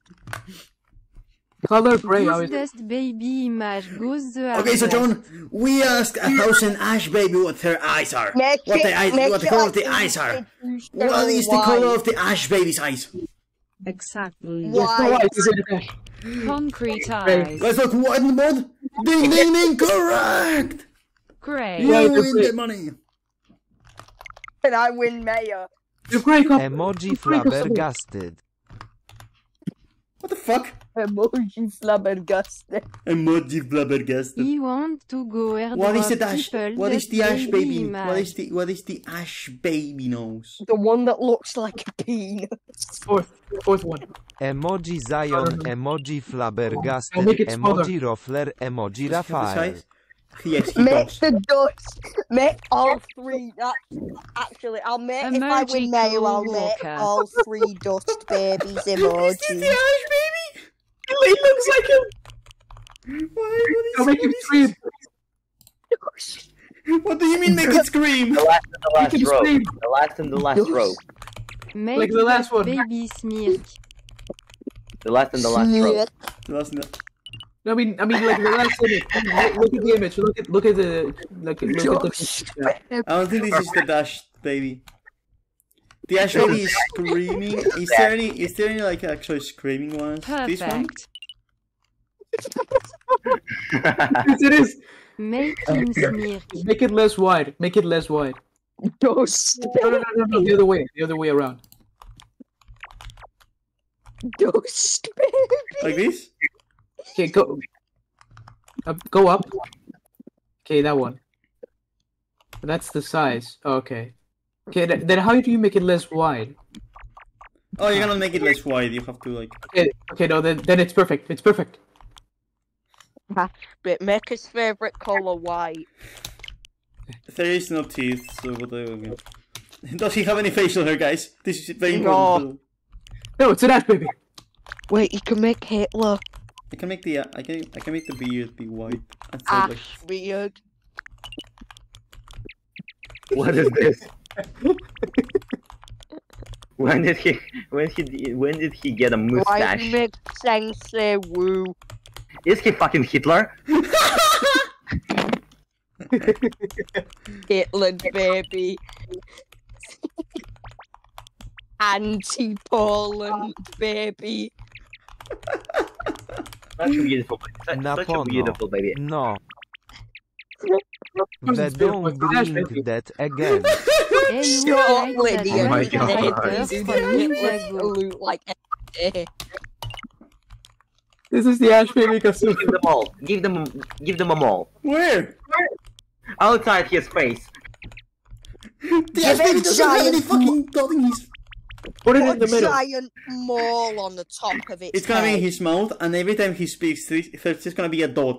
Speaker 16: Color gray.
Speaker 9: Whose Dust Baby image goes the
Speaker 2: Okay, so
Speaker 9: artwork.
Speaker 2: John, we asked 1,000 Ash baby what her eyes are. What the color of the eyes are. What is the color of the Ash baby's eyes?
Speaker 7: Exactly.
Speaker 16: Yes, no
Speaker 5: White.
Speaker 16: eyes. Is it Ash?
Speaker 6: Concrete eyes.
Speaker 2: Let's look what in the board. Ding ding ding, correct!
Speaker 6: Gray.
Speaker 2: You
Speaker 16: Right,
Speaker 2: win
Speaker 16: okay.
Speaker 2: the money.
Speaker 5: And I win mayor.
Speaker 16: You're gray, customer.
Speaker 4: Emoji flabbergasted.
Speaker 2: What the fuck?
Speaker 5: Emoji flabbergasted.
Speaker 2: Emoji flabbergasted.
Speaker 9: He want to go airdrop
Speaker 2: What is the Ash?
Speaker 9: people
Speaker 2: What is
Speaker 9: Dust
Speaker 2: the Ash baby?
Speaker 9: image.
Speaker 2: What is the Ash baby nose?
Speaker 5: The one that looks like a peanut.
Speaker 16: Fourth one.
Speaker 4: Emoji Zion, emoji
Speaker 16: I'll
Speaker 4: flabbergasted,
Speaker 16: make it smaller.
Speaker 4: emoji Roffler, emoji
Speaker 2: Does he have the
Speaker 4: Rafael.
Speaker 2: size? Yes, he
Speaker 5: Make
Speaker 2: does.
Speaker 5: the dust. Make all three. Actually, I'll make if I
Speaker 6: Emoji
Speaker 5: win mayor. I'll
Speaker 6: Paul
Speaker 5: make
Speaker 6: Walker.
Speaker 5: all three dust babies
Speaker 2: Is this the
Speaker 5: emojis.
Speaker 2: Ash baby?
Speaker 16: He looks like him. I'll make him scream.
Speaker 2: What do you mean make it scream?
Speaker 1: The last in the last
Speaker 16: Make him
Speaker 1: row.
Speaker 16: scream.
Speaker 1: The last in the last row.
Speaker 9: Make
Speaker 16: Like the last
Speaker 9: Dust
Speaker 16: one.
Speaker 9: Baby smirk.
Speaker 1: The last in the last row.
Speaker 16: I mean, like the last image. Look at the image. Look at the look at the.
Speaker 2: I don't think this is the Dash baby. The Ash baby is screaming. Is there any like actually screaming ones? This one?
Speaker 6: Perfect.
Speaker 16: Yes, it is.
Speaker 9: Make him smirk.
Speaker 16: Make it less wide. Make it less wide.
Speaker 5: Dust.
Speaker 16: No. The other way. The other way around.
Speaker 5: Dust baby.
Speaker 2: Like this?
Speaker 16: Okay, go. Go up. Okay, that one. That's the size. Okay. Okay, then how do you make it less wide?
Speaker 2: Oh, you're gonna make it less wide. You have to like.
Speaker 16: Okay, no, then it's perfect. It's perfect.
Speaker 5: But make his favorite color white.
Speaker 2: There is no teeth, so whatever. Does he have any facial hair, guys? This is very
Speaker 5: No.
Speaker 2: important.
Speaker 16: No, it's an Ash baby.
Speaker 5: Wait, you can make Hitler.
Speaker 2: I can make the beard be white.
Speaker 5: Ash beard.
Speaker 1: What is this? when did he get a
Speaker 5: Why
Speaker 1: mustache?
Speaker 5: do you make Sensei Woo?
Speaker 1: Is he fucking Hitler?
Speaker 5: Hitler, baby. Anti-Poland, baby.
Speaker 1: Such a beautiful baby. Such a beautiful baby.
Speaker 4: No. But don't bring that again.
Speaker 5: Shut Lydia.
Speaker 1: Oh my god.
Speaker 5: Look like
Speaker 16: This is the Ash Baby costume.
Speaker 1: Give them all. Give them a mall.
Speaker 2: Where?
Speaker 1: Outside his face.
Speaker 2: The Ash Baby doesn't have any fucking dotting.
Speaker 16: Put it in the middle.
Speaker 5: Giant mole on the top of its
Speaker 2: It's gonna be
Speaker 5: head.
Speaker 2: in his mouth, and every time he speaks, there's just gonna be a dot.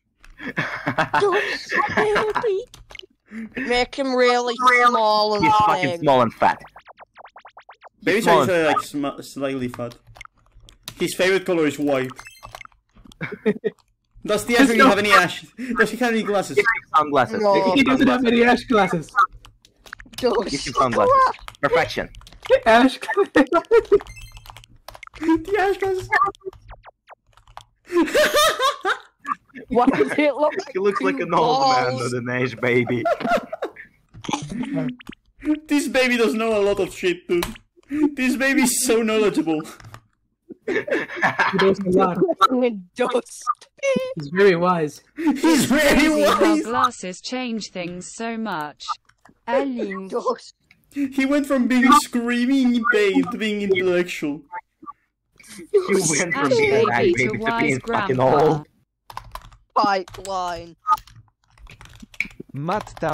Speaker 5: Baby. Make him really small and
Speaker 1: He's fucking
Speaker 5: thin.
Speaker 1: small and fat.
Speaker 2: Baby's
Speaker 1: small
Speaker 2: actually like slightly fat. His favorite color is white. Does the Ash Baby have any ash? Does he have any glasses?
Speaker 1: Sunglasses.
Speaker 5: No.
Speaker 16: He doesn't have any Ash glasses.
Speaker 1: Give him sunglasses. Perfection.
Speaker 16: Ash
Speaker 2: The Ash glasses.
Speaker 5: Why does it look like
Speaker 1: He looks like an old man with an Ash baby.
Speaker 2: This baby does know a lot of shit, dude. This baby is so knowledgeable.
Speaker 16: He knows a lot.
Speaker 5: Dust.
Speaker 16: He's very wise.
Speaker 2: He's very
Speaker 6: Crazy how
Speaker 2: wise.
Speaker 6: glasses change things so much.
Speaker 9: Aline.
Speaker 5: Dust.
Speaker 2: He went from being screaming babe to being intellectual.
Speaker 1: He went from
Speaker 6: Ash
Speaker 1: being an Ash
Speaker 6: baby
Speaker 1: baby
Speaker 6: to
Speaker 1: to
Speaker 6: wise
Speaker 1: being fucking
Speaker 6: grandpa.
Speaker 1: old.
Speaker 5: Pipeline.
Speaker 4: Mat,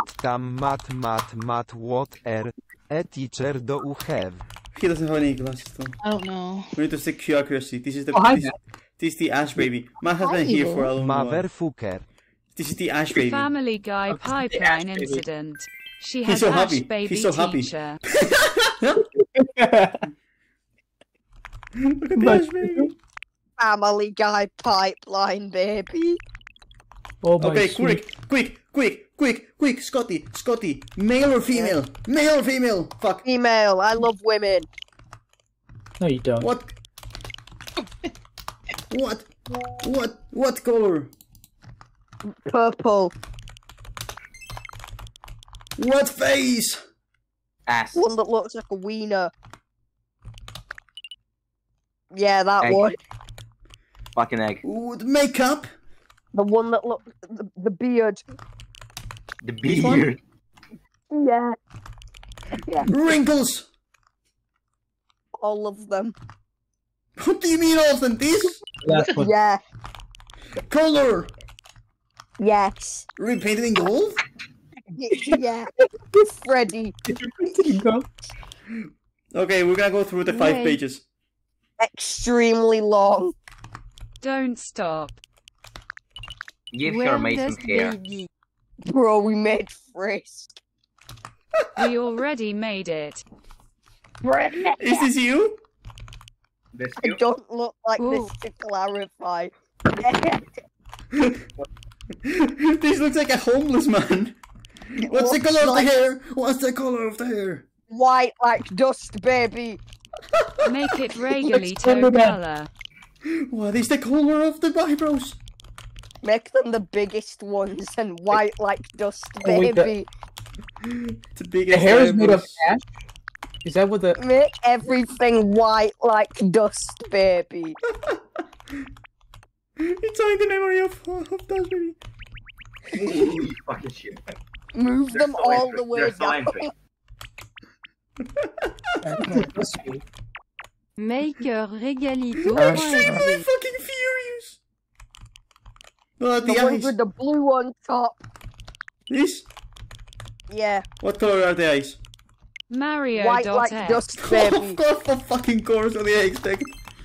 Speaker 4: what a teacher do you have?
Speaker 2: He doesn't have any glasses though.
Speaker 5: I don't know.
Speaker 2: We need to stick to accuracy. This is the
Speaker 16: hi,
Speaker 2: this is the Ash baby. Matt has been here for a long while.
Speaker 4: Motherfucker.
Speaker 2: This is the Ash baby.
Speaker 6: Family Guy pipeline incident. She has
Speaker 2: so
Speaker 6: Ash
Speaker 2: happy.
Speaker 6: baby
Speaker 2: He's so happy.
Speaker 6: teacher.
Speaker 2: Look at the Ash baby.
Speaker 5: Family Guy pipeline, baby.
Speaker 16: Oh my
Speaker 2: Okay,
Speaker 16: sweet.
Speaker 2: quick, Scotty, male or female? Male or female? Fuck.
Speaker 5: Female. I love women.
Speaker 16: No, you don't.
Speaker 2: What? What color?
Speaker 5: Purple.
Speaker 2: What face?
Speaker 1: Ass.
Speaker 5: One that looks like a wiener. Yeah, that
Speaker 1: Egg.
Speaker 5: one.
Speaker 1: Fucking egg.
Speaker 2: Ooh, the makeup.
Speaker 5: The one that looks the beard.
Speaker 1: The
Speaker 2: This one?
Speaker 1: beard.
Speaker 5: Yeah. Yeah.
Speaker 2: Wrinkles.
Speaker 5: All of them.
Speaker 2: What do you mean all of them? This?
Speaker 16: Last one.
Speaker 5: Yeah.
Speaker 2: Color.
Speaker 5: Yes.
Speaker 2: Repainted in gold?
Speaker 5: Yeah. Freddy.
Speaker 2: Okay, we're gonna go through the 5
Speaker 6: Wait.
Speaker 2: pages.
Speaker 5: Extremely long.
Speaker 6: Don't stop.
Speaker 1: Give her Mason hair.
Speaker 9: baby.
Speaker 5: Bro, we made Frisk.
Speaker 6: We already made it.
Speaker 2: Is this you?
Speaker 1: This
Speaker 5: I don't look like this to clarify.
Speaker 2: This looks like a homeless man. What's the color of the hair? What's the color of the hair?
Speaker 5: White like dust, baby.
Speaker 6: Make it regularly
Speaker 5: Let's turn
Speaker 6: toe
Speaker 5: it up.
Speaker 6: color.
Speaker 2: What is the color of the eyebrows?
Speaker 5: Make them the biggest ones and white like dust,
Speaker 16: Oh, wait,
Speaker 5: baby.
Speaker 2: The
Speaker 16: The
Speaker 2: biggest
Speaker 16: hair is made of
Speaker 2: eyebrows.
Speaker 16: ash? Is that what the...
Speaker 5: Make everything white like dust, baby.
Speaker 2: It's in the memory of Dust Baby.
Speaker 1: Holy fucking shit.
Speaker 5: Move
Speaker 1: They're
Speaker 5: them
Speaker 1: so
Speaker 5: all
Speaker 1: angry.
Speaker 5: the way
Speaker 1: They're so
Speaker 5: down.
Speaker 1: angry.
Speaker 9: Maker regalito.
Speaker 2: I'm extremely fucking furious. Oh,
Speaker 5: The
Speaker 2: the
Speaker 5: ones
Speaker 2: eyes.
Speaker 5: with the blue on top.
Speaker 2: This?
Speaker 5: Yeah.
Speaker 2: What color are the eyes?
Speaker 6: Mario.
Speaker 5: White like
Speaker 6: X.
Speaker 5: dust, baby.
Speaker 2: Of course, for fucking course, what do you expect?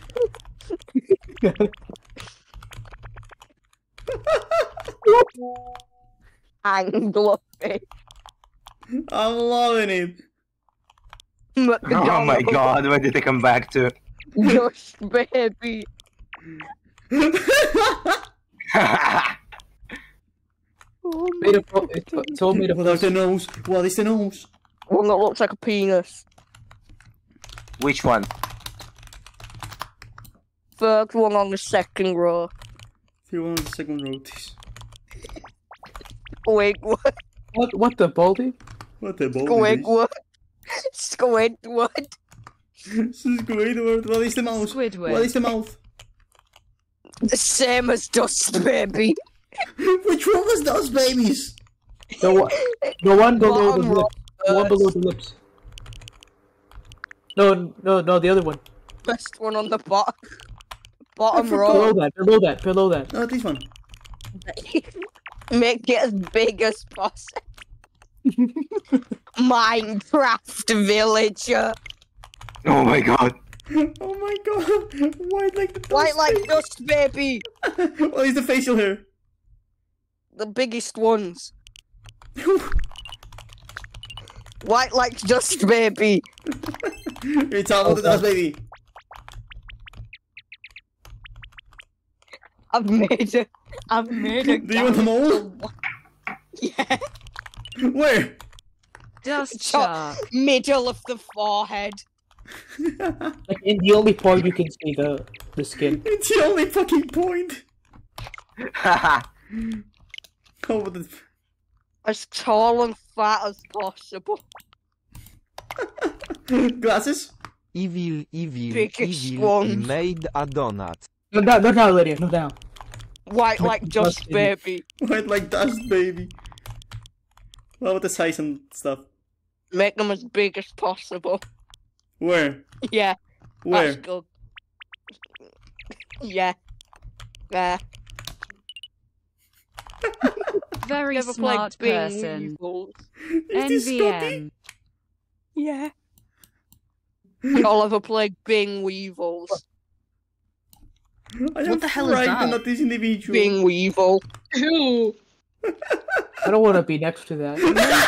Speaker 5: Anglophy.
Speaker 2: I'm loving it.
Speaker 1: Oh my god, where did they come back to?
Speaker 5: Just baby.
Speaker 16: Made of, it's all made of.
Speaker 2: Without the nose. What is the nose?
Speaker 5: One that looks like a penis.
Speaker 1: Which one?
Speaker 5: First one on the second row.
Speaker 2: The one on the second row, please.
Speaker 5: Squidward.
Speaker 16: What the baldy?
Speaker 2: What the baldy?
Speaker 5: Squidward. Squidward.
Speaker 2: Squidward. What is the mouth?
Speaker 6: Squidward.
Speaker 2: What is the mouth?
Speaker 5: The same as Dust Baby.
Speaker 2: Which one was those babies?
Speaker 16: The one below the lips. The one below the lips. No, the other one.
Speaker 5: Best one on the bottom row.
Speaker 16: Below that.
Speaker 2: No, this one.
Speaker 5: Make it as big as possible. Minecraft villager.
Speaker 1: Oh my god.
Speaker 2: Oh my god. White like the
Speaker 5: White like Dust Baby.
Speaker 2: What is the facial hair?
Speaker 5: The biggest ones. White like Dust Baby.
Speaker 2: It's all the Dust Baby.
Speaker 5: I've made a
Speaker 2: Do you want them all?
Speaker 5: Yeah.
Speaker 2: Where?
Speaker 6: Dust shark.
Speaker 5: Middle of the forehead.
Speaker 16: Like in the only point you can see the skin.
Speaker 2: It's the only fucking point. Oh, the...
Speaker 5: As tall and fat as possible.
Speaker 2: Glasses?
Speaker 4: Evil,
Speaker 5: Biggest
Speaker 4: evil,
Speaker 5: ones.
Speaker 4: made a donut.
Speaker 16: No down, Lydia, no down.
Speaker 5: White like Dust Baby.
Speaker 2: White like Dust Baby. What about the size and stuff?
Speaker 5: Make them as big as possible.
Speaker 2: Where?
Speaker 5: Yeah.
Speaker 2: Where?
Speaker 5: That's good. Yeah. Yeah.
Speaker 6: Very
Speaker 5: Never
Speaker 6: smart
Speaker 5: played
Speaker 6: person.
Speaker 5: Weevils.
Speaker 6: NVM.
Speaker 5: Yeah. Y'all ever played Bing Weevils?
Speaker 2: What the hell is that? That this individual.
Speaker 5: Bing Weevil.
Speaker 16: I don't want to be next to that.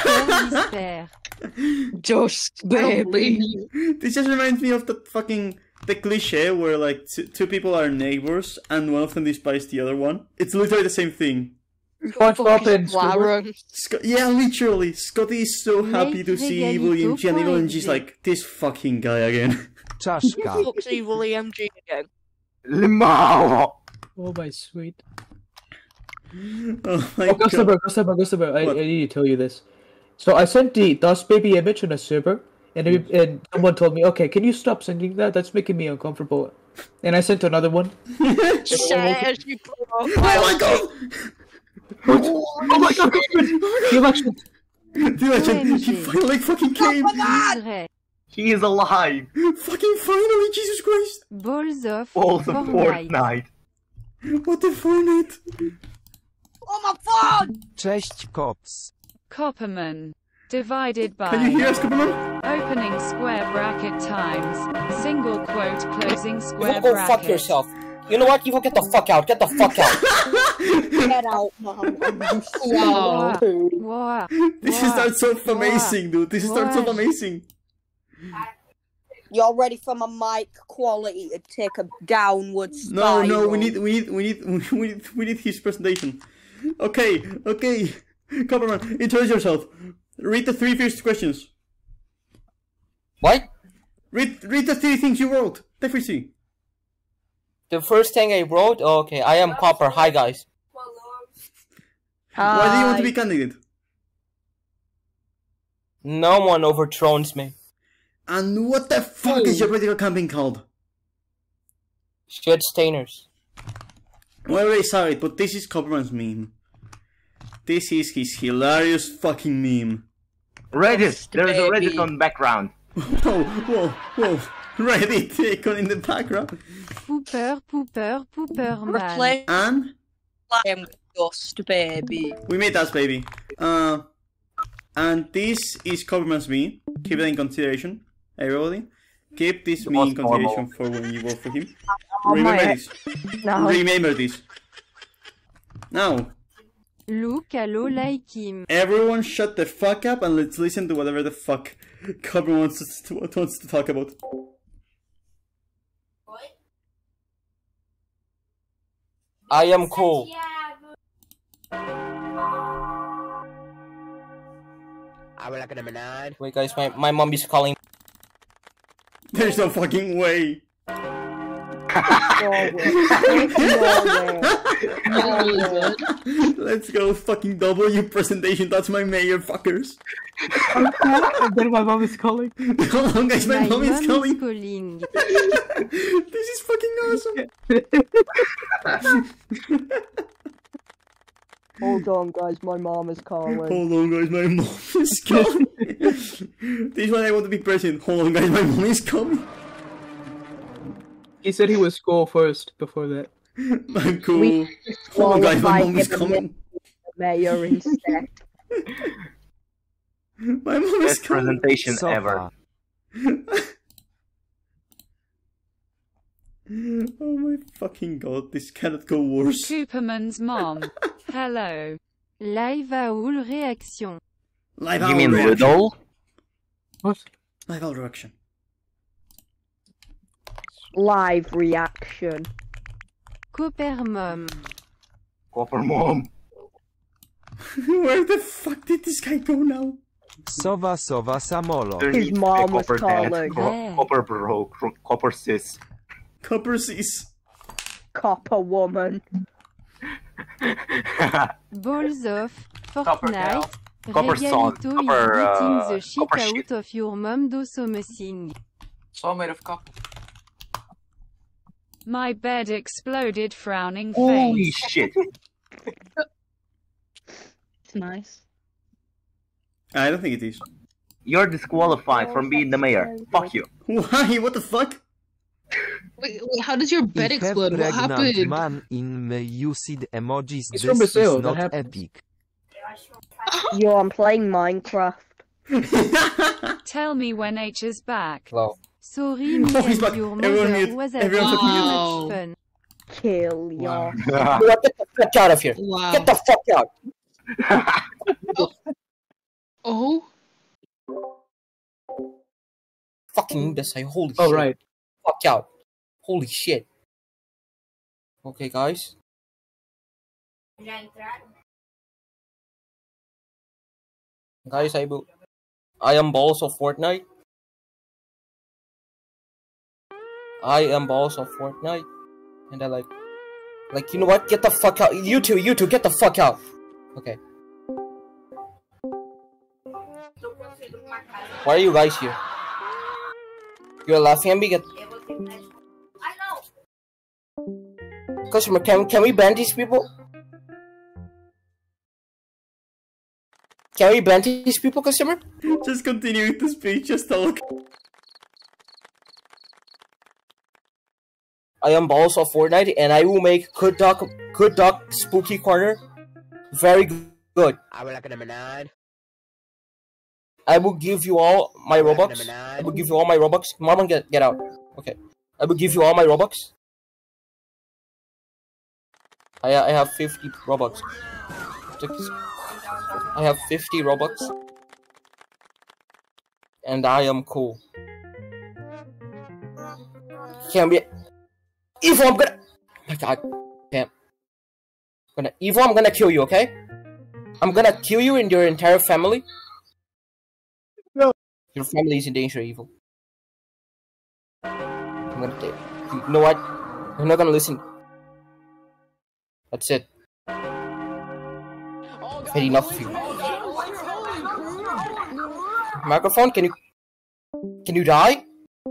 Speaker 5: Dust Baby.
Speaker 2: This just reminds me of the cliche where like two people are neighbors and one of them despises the other one. It's literally the same thing.
Speaker 16: SpongeBob and
Speaker 2: yeah, literally. Scotty is so happy to see William G and Evil G's like, this fucking guy again.
Speaker 4: Czaszka.
Speaker 5: Looks Evil EMG again.
Speaker 1: Limao.
Speaker 16: Oh my sweet.
Speaker 2: Oh my god.
Speaker 16: Gustavor, I need to tell you this. So I sent the Dust Baby image on a server, and someone told me, okay, can you stop sending that? That's making me uncomfortable. And I sent another one.
Speaker 5: As you put
Speaker 2: Oh my god!
Speaker 16: Oh my god, the election!
Speaker 2: He finally fucking came!
Speaker 1: He is alive!
Speaker 2: Fucking finally, Jesus Christ!
Speaker 9: Balls of
Speaker 1: Fortnite.
Speaker 2: What the Fortnite?
Speaker 5: Oh my phone!
Speaker 4: Cześć cops.
Speaker 6: Copperman. Divided by.
Speaker 2: Can you hear us, Copperman?
Speaker 6: Opening square bracket times. Single quote closing square
Speaker 12: You go
Speaker 6: bracket.
Speaker 12: fuck yourself. You know what? You go get the fuck out. Get the fuck out.
Speaker 5: Get out, man.
Speaker 9: Wow.
Speaker 2: This starts off amazing, dude. This starts off amazing.
Speaker 5: You're ready for my mic quality to take a downward
Speaker 2: No,
Speaker 5: spiral.
Speaker 2: we need his presentation. Okay. Copperman, introduce yourself. Read the 3 first questions.
Speaker 12: What?
Speaker 2: Read the 3 things you wrote. Take 3.
Speaker 12: The first thing I wrote? Okay, I am Copper. Hi, guys.
Speaker 5: Hi.
Speaker 2: Why do you want to be candidate?
Speaker 12: No one overthrows me.
Speaker 2: And what the fuck is your political campaign called?
Speaker 12: Shit stainers.
Speaker 2: Well, I already saw it, but this is Copperman's meme. This is his hilarious fucking meme.
Speaker 1: Reddit! There's a Reddit on background.
Speaker 2: Whoa. Reddit icon in the background.
Speaker 9: Pooper man.
Speaker 2: And?
Speaker 5: I'm Dust Baby.
Speaker 2: We made Dust Baby. And this is Copperman's meme. Keep it in consideration, everybody. Keep this meme in consideration for when you vote for him. Remember this.
Speaker 5: No.
Speaker 2: Remember this. Now.
Speaker 9: Look, hello, like him.
Speaker 2: Everyone shut the fuck up and let's listen to whatever the fuck Copperman wants to talk about.
Speaker 11: I am cool. Wait, guys, my mom is calling.
Speaker 2: There's no fucking way. Let's go, fucking W presentation. That's my mayor, fuckers.
Speaker 16: And then my mom is calling.
Speaker 2: Hold on, guys, my mom is calling. This is fucking awesome.
Speaker 5: Hold on, guys, my mom is calling.
Speaker 2: Hold on, guys, my mom is calling. This is why I want to be president. Hold on, guys, my mom is coming.
Speaker 16: He said he would school first before that.
Speaker 2: I'm cool. Hold on, guys, my mom is coming.
Speaker 5: Mayor instead.
Speaker 2: My mom is
Speaker 1: Best presentation ever.
Speaker 2: Oh my fucking god, this cannot go worse.
Speaker 6: Cooperman's mom. Hello.
Speaker 9: Live owl réaction.
Speaker 2: Live
Speaker 1: You
Speaker 2: owl
Speaker 1: mean
Speaker 2: reaction.
Speaker 1: Riddle?
Speaker 16: What?
Speaker 2: Live owl reaction.
Speaker 5: Live reaction.
Speaker 9: Cooper mom.
Speaker 1: Copper mom.
Speaker 2: Where the fuck did this guy go now?
Speaker 4: Sova sova samolo.
Speaker 1: There
Speaker 5: His
Speaker 1: needs to be
Speaker 5: mom was
Speaker 1: Copper dad,
Speaker 5: calling.
Speaker 1: Copper bro, Copper sis.
Speaker 2: Copper sis.
Speaker 5: Copper woman.
Speaker 9: Balls off.
Speaker 1: Copper
Speaker 9: Fortnite.
Speaker 1: Copper son.
Speaker 9: Regalito
Speaker 1: Copper,
Speaker 9: is beating the shit
Speaker 1: copper
Speaker 9: out
Speaker 1: shit.
Speaker 9: of your mom do something.
Speaker 16: It's all made of copper.
Speaker 6: My bed exploded, frowning
Speaker 1: Holy
Speaker 6: face.
Speaker 1: shit.
Speaker 17: It's nice.
Speaker 2: I don't think it is.
Speaker 1: You're disqualified from being the mayor. Fuck you.
Speaker 2: Why? What the fuck?
Speaker 17: Wait, how does your bed
Speaker 4: If a
Speaker 17: explode? What
Speaker 4: pregnant
Speaker 17: happened?
Speaker 4: man in me used emojis.
Speaker 16: It's
Speaker 4: This
Speaker 16: from Brazil,
Speaker 4: is
Speaker 16: that
Speaker 4: not
Speaker 16: happens.
Speaker 4: epic.
Speaker 5: Yo, I'm playing Minecraft.
Speaker 6: Tell me when H is back.
Speaker 11: Hello.
Speaker 9: Sorry, me
Speaker 2: Oh, he's
Speaker 9: and
Speaker 2: back.
Speaker 9: your
Speaker 2: Everyone
Speaker 9: mother
Speaker 2: mute.
Speaker 9: was
Speaker 2: Everyone
Speaker 9: having
Speaker 2: fucking
Speaker 9: too
Speaker 17: mute.
Speaker 9: much fun.
Speaker 5: Kill ya.
Speaker 11: You know what? Get the fuck out of here.
Speaker 17: Wow.
Speaker 11: Get the fuck out.
Speaker 17: Oh?
Speaker 11: Fucking this. Holy
Speaker 16: Oh,
Speaker 11: shit.
Speaker 16: right.
Speaker 11: Fuck out. Holy shit. Okay, guys. Guys, I am balls of Fortnite. I am balls of Fortnite. And I like, you know what? Get the fuck out. You two, get the fuck out. Okay. Why are you guys here? You're laughing at me? Customer, can we ban these people? Can we ban these people, customer?
Speaker 2: Just continue with the speech, just talk.
Speaker 11: I am balls of Fortnite, and I will make Cudtok Spooky Corner very good. I will give you all my Robux. I will give you all my Robux. Mama, get out. Okay. I will give you all my Robux. I have 50 Robux. I have 50 Robux. And I am cool. Can't be... Evil, I'm gonna... Oh my god. Damn. Evil, I'm gonna kill you, okay? I'm gonna kill you and your entire family.
Speaker 16: No.
Speaker 11: Your family is in danger, Evil. I'm gonna take... You know what? I'm not gonna listen. That's it. I've had enough of you. Microphone, can you die?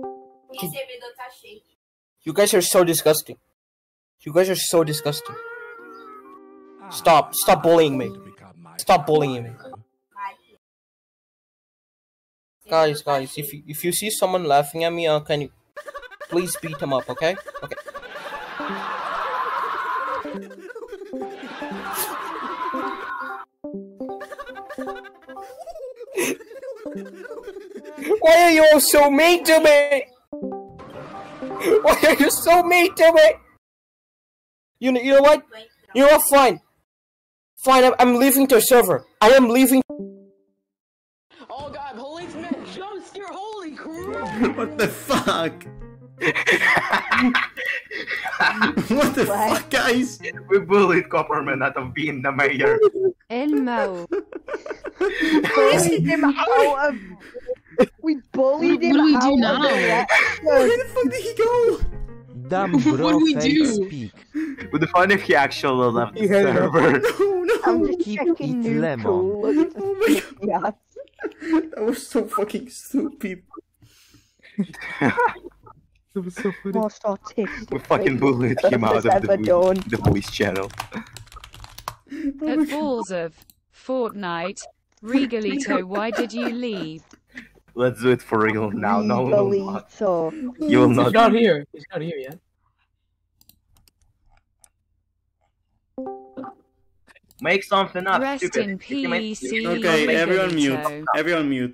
Speaker 11: You guys are so disgusting. You guys are so disgusting. Stop bullying me. Stop bullying me. Guys, if you see someone laughing at me, can you please beat him up, okay? Okay. Why are you all so mean to me? Why are you so mean to me? You know what? You know what? Fine. Fine, I'm leaving the server. I am leaving.
Speaker 12: Oh god, policeman, jump scare, holy crap!
Speaker 2: What the fuck? What the fuck, guys?
Speaker 1: We bullied Copperman out of being the mayor.
Speaker 9: El Mao.
Speaker 5: Bullied him out of. We bullied him
Speaker 17: What do we
Speaker 5: out
Speaker 17: do
Speaker 5: of
Speaker 17: now?
Speaker 5: the
Speaker 2: Where the fuck did he go?
Speaker 4: Dumb
Speaker 17: What
Speaker 4: bro
Speaker 17: do we
Speaker 4: fake
Speaker 17: do?
Speaker 4: speak.
Speaker 1: Would be fun if he actually left the
Speaker 16: You heard it.
Speaker 1: server.
Speaker 2: No,
Speaker 5: I'm
Speaker 2: no.
Speaker 5: just
Speaker 4: Keep
Speaker 5: checking
Speaker 4: it
Speaker 5: new
Speaker 4: lemon.
Speaker 5: cool. Look at
Speaker 2: Oh my
Speaker 5: the yeah.
Speaker 2: That was so fucking stupid.
Speaker 16: That was so funny.
Speaker 5: Most autistic.
Speaker 1: We fucking bullied him out of
Speaker 5: ever done.
Speaker 1: the voice channel.
Speaker 6: At Balls of Fortnite, Regalito, why did you leave?
Speaker 1: Let's do it for real now. No, no, not.
Speaker 5: Regalito.
Speaker 1: You will
Speaker 16: He's
Speaker 1: not.
Speaker 16: not here. He's not here yet.
Speaker 1: Make something up,
Speaker 6: Rest
Speaker 1: stupid.
Speaker 6: in peace,
Speaker 2: Okay, everyone mute.
Speaker 6: Regalito.
Speaker 2: Everyone mute.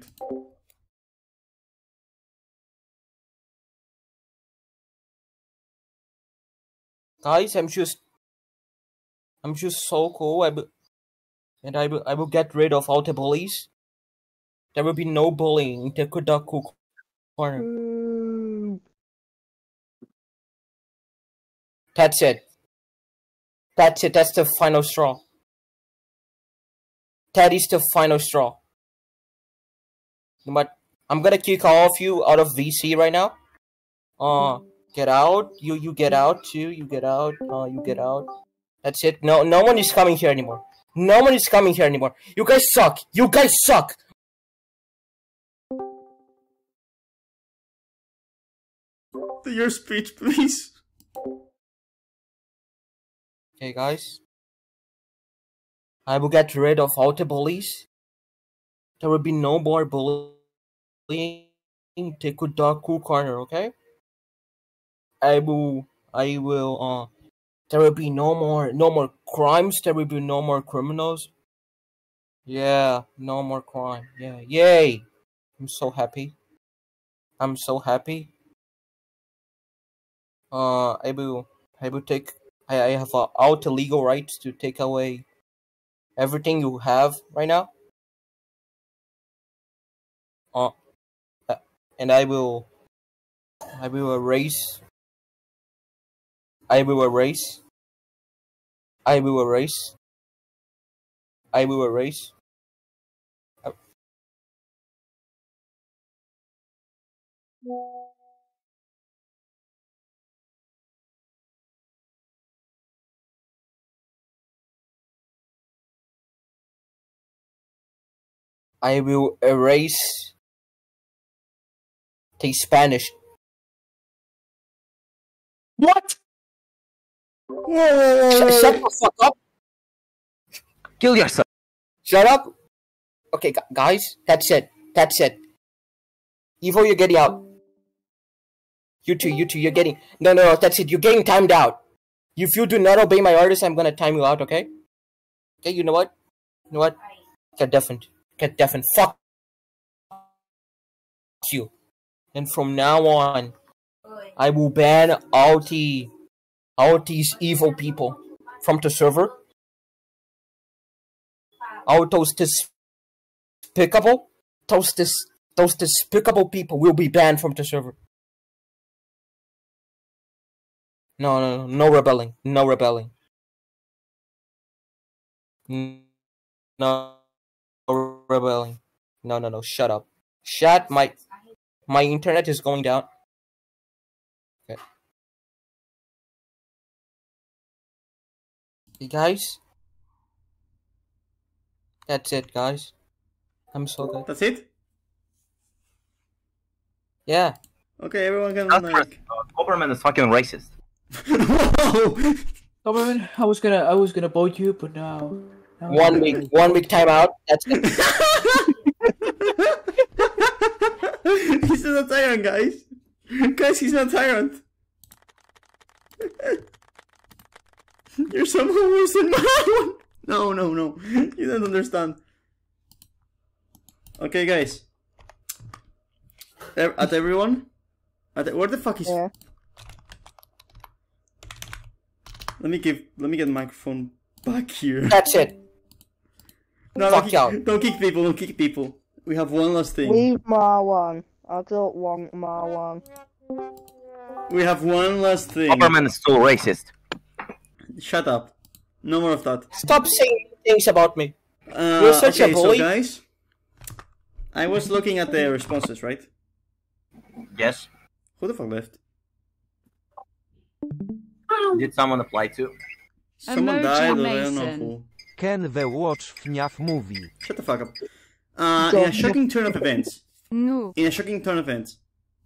Speaker 11: Guys, I'm just so cool. I will get rid of all the bullies. There will be no bullying in the Cudtok corner. That's it. That's it. That's the final straw. That is the final straw. But I'm gonna kick all of you out of VC right now. Get out. You get out too. You get out. You get out. That's it. No one is coming here anymore. No one is coming here anymore. You guys suck. You guys suck.
Speaker 2: Your speech, please.
Speaker 11: Okay, guys. I will get rid of all the bullies. There will be no more bullying in the Cudtok corner, okay? I will, there will be no more crimes, there will be no more criminals. Yeah, no more crime. Yeah, yay! I'm so happy. I'm so happy. I have all the legal rights to take away everything you have right now. And I will erase. I will erase. I will erase. I will erase. I will erase the Spanish. What? Shut the fuck up.
Speaker 1: Kill yourself.
Speaker 11: Shut up. Okay, guys, that's it. That's it. Evo, you're getting out. You two, you're getting... No, that's it. You're getting timed out. If you do not obey my orders, I'm gonna time you out, okay? Okay, you know what? You know what? Get deafened. Get deafened. Fuck you. And from now on, I will ban all these evil people from the server. All those despicable people will be banned from the server. No rebelling. No rebelling. No rebelling. No, shut up. Shut my internet is going down. Okay. Hey guys. That's it, guys. I'm so good.
Speaker 2: That's it?
Speaker 11: Yeah.
Speaker 2: Okay, everyone can
Speaker 1: Copperman is fucking racist.
Speaker 16: Copperman, I was gonna vote you, but now.
Speaker 11: One week timeout. That's it.
Speaker 2: He's not a tyrant, guys. Guys, he's not a tyrant. You're somehow worse than mine. No. You don't understand. Okay, guys. At everyone. Where the fuck is?
Speaker 5: Yeah.
Speaker 2: Let me get the microphone back here.
Speaker 11: That's it.
Speaker 2: No,
Speaker 11: Fuck y'all.
Speaker 2: Don't kick people. Don't kick people. We have one last thing.
Speaker 5: Leave Marwan. I don't want Marwan.
Speaker 2: We have one last thing.
Speaker 1: Opperman is so racist.
Speaker 2: Shut up. No more of that.
Speaker 11: Stop saying things about me. You're such a bully.
Speaker 2: So guys, I was looking at the responses, right?
Speaker 1: Yes.
Speaker 2: Who the fuck left?
Speaker 1: Did someone apply to?
Speaker 2: Someone died, or I don't know who.
Speaker 4: Can we watch FNAF movie?
Speaker 2: Shut the fuck up. In a shocking turn of events.
Speaker 9: No.
Speaker 2: In a shocking turn of events.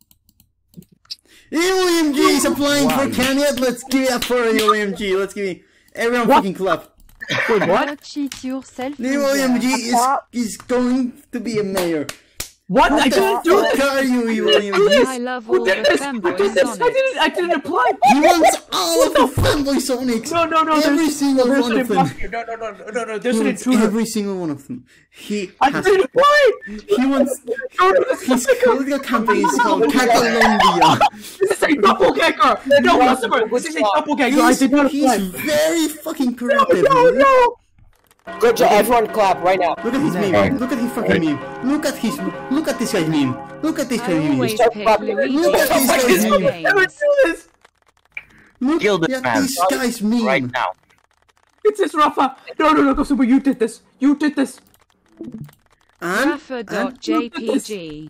Speaker 2: UMG is applying for candidate. Let's give it up for UMG. Let's give it. Everyone fucking clap.
Speaker 16: Wait, what?
Speaker 9: Don't cheat yourself.
Speaker 2: UMG is going to be a mayor.
Speaker 16: What? I didn't do this!
Speaker 2: Are you, UMG?
Speaker 6: I love all the fanboy Sonics.
Speaker 16: I didn't apply!
Speaker 2: He wants all of the fanboy Sonics!
Speaker 16: No,
Speaker 2: every single one of them.
Speaker 16: No, there's an intruder.
Speaker 2: Every single one of them.
Speaker 16: I didn't apply!
Speaker 2: He wants... His political campaign is called Catalonia.
Speaker 16: This is a doppelganger! No, customer! This is a doppelganger! I did not apply!
Speaker 2: He's very fucking corrupted.
Speaker 16: No!
Speaker 11: Good job, everyone clap right now.
Speaker 2: Look at his meme. Look at his fucking meme. Look at this guy's meme. Look at this guy's meme.
Speaker 6: Always pick Luigi.
Speaker 2: Look at this guy's meme.
Speaker 16: Never do this!
Speaker 2: Look
Speaker 1: Kill this
Speaker 2: at
Speaker 1: man.
Speaker 2: this guy's meme.
Speaker 1: Right now.
Speaker 16: It's this, Rafa! No, Kosubo, you did this! You did this!
Speaker 6: Rafa.jpg.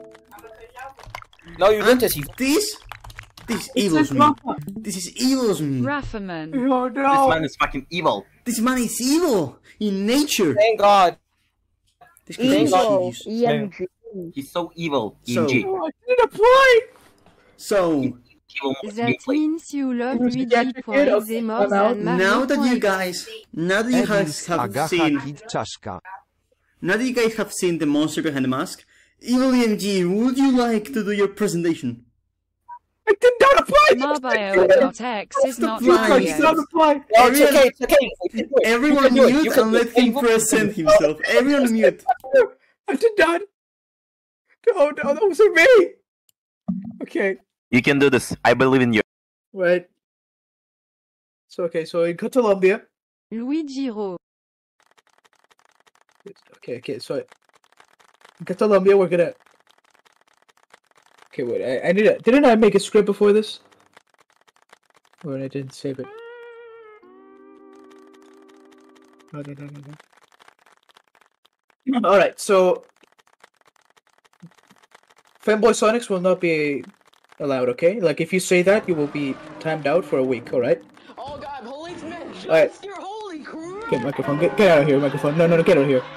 Speaker 11: No, you didn't.
Speaker 2: This evil's me. This is evil's me.
Speaker 6: Raffaman.
Speaker 16: Oh no!
Speaker 1: This man is fucking evil.
Speaker 2: This man is evil in nature.
Speaker 11: Thank God.
Speaker 2: This guy's
Speaker 5: Evil.
Speaker 2: genius.
Speaker 1: He's so evil.
Speaker 2: So-
Speaker 1: EMG.
Speaker 16: Oh, I didn't apply!
Speaker 2: So
Speaker 9: That means you love Luigi for more than
Speaker 2: now that you guys, now that you
Speaker 4: Edis
Speaker 2: have
Speaker 4: Agacha
Speaker 2: seen,
Speaker 4: Kid Czaszka.
Speaker 2: now that you guys have seen the monster behind the mask, Evil EMG, would you like to do your presentation?
Speaker 16: I did not apply!
Speaker 6: Marbio.x is not
Speaker 2: apply.
Speaker 6: ready
Speaker 16: I
Speaker 6: yet.
Speaker 16: did not apply!
Speaker 11: No, it's okay, it's okay. You can do it.
Speaker 2: Everyone
Speaker 11: You can do it.
Speaker 2: mute
Speaker 11: You can
Speaker 2: and
Speaker 11: do
Speaker 2: let
Speaker 11: it.
Speaker 2: him present himself. Everyone mute.
Speaker 16: I did not! No, that wasn't me! Okay,
Speaker 1: You can do this. I believe in you.
Speaker 16: right. So, so in Colombia.
Speaker 9: Luigi Ro.
Speaker 16: Okay, so in Colombia we're gonna... Okay, wait, I need to... Didn't I make a script before this? Or I didn't save it? No. Alright, so... Fanboy Sonics will not be allowed, okay? Like, if you say that, you will be timed out for a week, alright?
Speaker 12: Oh God, policeman!
Speaker 16: Alright.
Speaker 12: You're holy crap!
Speaker 16: Okay, microphone, get out of here, microphone. No, get out of here.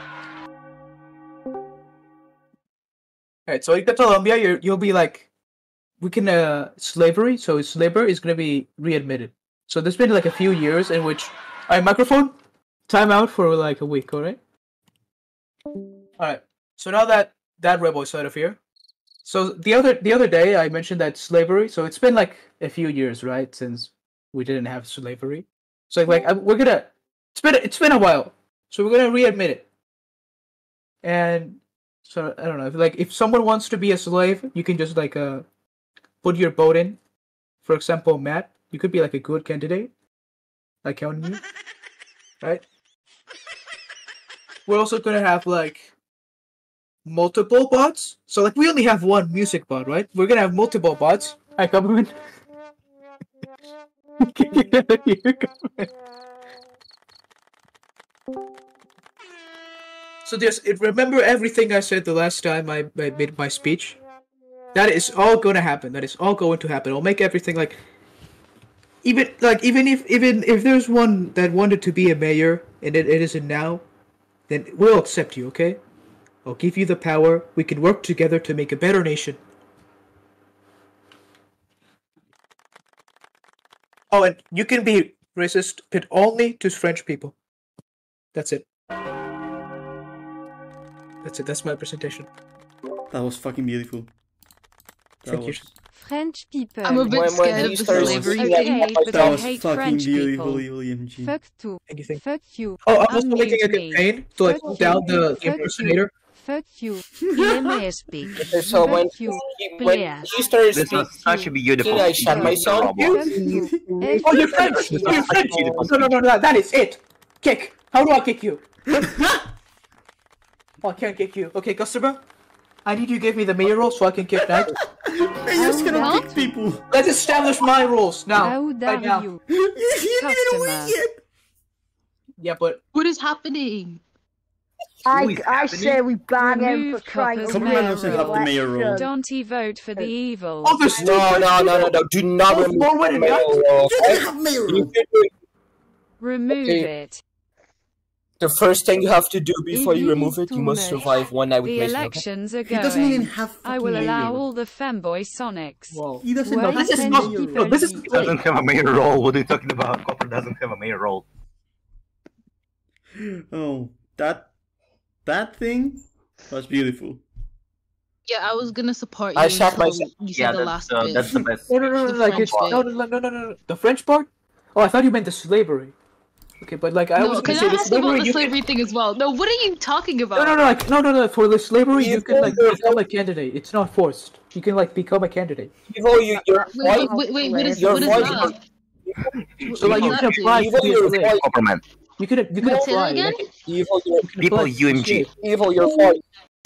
Speaker 16: Alright, so in Colombia, you'll be like... We can, slavery, so slavery is gonna be readmitted. So there's been like a few years in which... Alright, microphone, time out for like a week, alright? Alright, so now that rebel is out of here. So the other day I mentioned that slavery, so it's been like a few years, right, since we didn't have slavery. So like we're gonna... It's been a while, so we're gonna readmit it. And... So, I don't know, if someone wants to be a slave, you can just, like, put your vote in. For example, Matt, you could be, like, a good candidate. Like, counting you. Right? We're also gonna have, like, multiple bots. So, like, we only have one music bot, right? We're gonna have multiple bots. Hi, government. Get out of here, government. So remember everything I said the last time I made my speech? That is all gonna happen. That is all going to happen. I'll make everything like even if there's one that wanted to be a mayor and it isn't now, then we'll accept you, okay? I'll give you the power. We can work together to make a better nation. Oh, and you can be racist, but only to French people. That's it. That's it. That's my presentation.
Speaker 2: That was fucking beautiful.
Speaker 16: Thank you.
Speaker 9: French people.
Speaker 17: I'm a bit scared of the slavery thing.
Speaker 6: Okay, but
Speaker 2: That
Speaker 6: I
Speaker 2: was
Speaker 6: hate
Speaker 2: fucking
Speaker 6: French
Speaker 2: beautiful,
Speaker 6: people.
Speaker 2: EMG.
Speaker 9: Fuck you.
Speaker 16: Anything.
Speaker 9: Fuck you.
Speaker 16: Oh, I'm also
Speaker 9: Unmute
Speaker 16: making a
Speaker 9: me.
Speaker 16: campaign to like
Speaker 9: Fuck
Speaker 16: down
Speaker 9: you.
Speaker 16: the
Speaker 9: Fuck you.
Speaker 16: impersonator.
Speaker 9: Fuck you. Let me speak.
Speaker 11: So when
Speaker 9: Fuck you.
Speaker 11: when
Speaker 9: Please.
Speaker 11: she started
Speaker 1: This was such a beautiful
Speaker 11: I shot
Speaker 1: speech,
Speaker 11: myself.
Speaker 1: Mr. Robot.
Speaker 9: Fuck you.
Speaker 16: Oh, you're French. You're French. No. That is it. Kick. How do I kick you? Oh, I can't kick you. Okay, customer. I need you to give me the mayor role so I can kick back.
Speaker 2: I just cannot kick people.
Speaker 16: Let's establish my rules now.
Speaker 9: How
Speaker 16: Right
Speaker 9: dare
Speaker 16: now.
Speaker 9: you?
Speaker 6: Customer.
Speaker 16: Yeah, but
Speaker 18: What is happening?
Speaker 5: I say we bang him for
Speaker 6: Remove
Speaker 5: trying to
Speaker 6: Copper's
Speaker 2: Copperman
Speaker 5: win
Speaker 2: doesn't
Speaker 5: the
Speaker 2: have the mayor role.
Speaker 5: election.
Speaker 6: Don't he vote for the evil?
Speaker 16: oh, there's
Speaker 11: No, do not
Speaker 16: Oh,
Speaker 11: remove
Speaker 16: forward
Speaker 11: the
Speaker 16: and
Speaker 11: mayor
Speaker 16: back.
Speaker 11: role,
Speaker 2: You
Speaker 11: okay?
Speaker 2: don't have mayor
Speaker 11: You
Speaker 2: role.
Speaker 11: can do it.
Speaker 6: Remove
Speaker 11: Okay.
Speaker 6: it.
Speaker 11: The first thing you have to do before you
Speaker 9: It
Speaker 11: remove
Speaker 9: is
Speaker 11: it, you
Speaker 9: too
Speaker 11: must
Speaker 9: much.
Speaker 11: survive one night with
Speaker 6: The
Speaker 11: Mason, okay?
Speaker 6: elections are
Speaker 2: He doesn't even
Speaker 6: going.
Speaker 2: have
Speaker 6: I will
Speaker 2: fucking
Speaker 6: allow
Speaker 2: mayor.
Speaker 6: all the femboy Sonics.
Speaker 16: Whoa.
Speaker 2: He doesn't
Speaker 9: Why
Speaker 2: know.
Speaker 16: This is
Speaker 9: can't
Speaker 16: not.
Speaker 9: people
Speaker 16: No, this is.
Speaker 9: leave?
Speaker 1: He doesn't have a mayor role. What are you talking about? Copper doesn't have a mayor role.
Speaker 2: Oh, that thing was beautiful.
Speaker 18: Yeah, I was gonna support you
Speaker 11: I shot
Speaker 18: until
Speaker 11: myself.
Speaker 18: you
Speaker 1: Yeah,
Speaker 18: said the last bit.
Speaker 1: that's the best.
Speaker 16: No,
Speaker 18: The
Speaker 16: like
Speaker 18: French
Speaker 16: it's
Speaker 18: bit.
Speaker 16: no. The French part? Oh, I thought you meant the slavery. Okay, but like I
Speaker 18: No,
Speaker 16: was gonna
Speaker 18: can
Speaker 16: say
Speaker 18: I
Speaker 16: the
Speaker 18: ask about
Speaker 16: slavery.
Speaker 18: the
Speaker 16: You
Speaker 18: slavery thing as well? No, what are you talking
Speaker 16: can,
Speaker 18: about?
Speaker 16: no. For the slavery, you can like become a candidate. It's not forced. You can like become a candidate.
Speaker 11: Evil, your
Speaker 18: Wait, what is
Speaker 11: your
Speaker 18: that?
Speaker 11: voice.
Speaker 16: So like you can apply to
Speaker 11: Evil,
Speaker 16: be a
Speaker 11: your
Speaker 16: slave.
Speaker 11: voice.
Speaker 1: Copperman.
Speaker 16: You can
Speaker 18: Wait, say that
Speaker 16: apply.
Speaker 18: again?
Speaker 16: Like,
Speaker 11: Evil, your
Speaker 16: you can
Speaker 1: People
Speaker 16: apply to be a
Speaker 1: UMG.
Speaker 16: slave.
Speaker 11: evil, your voice.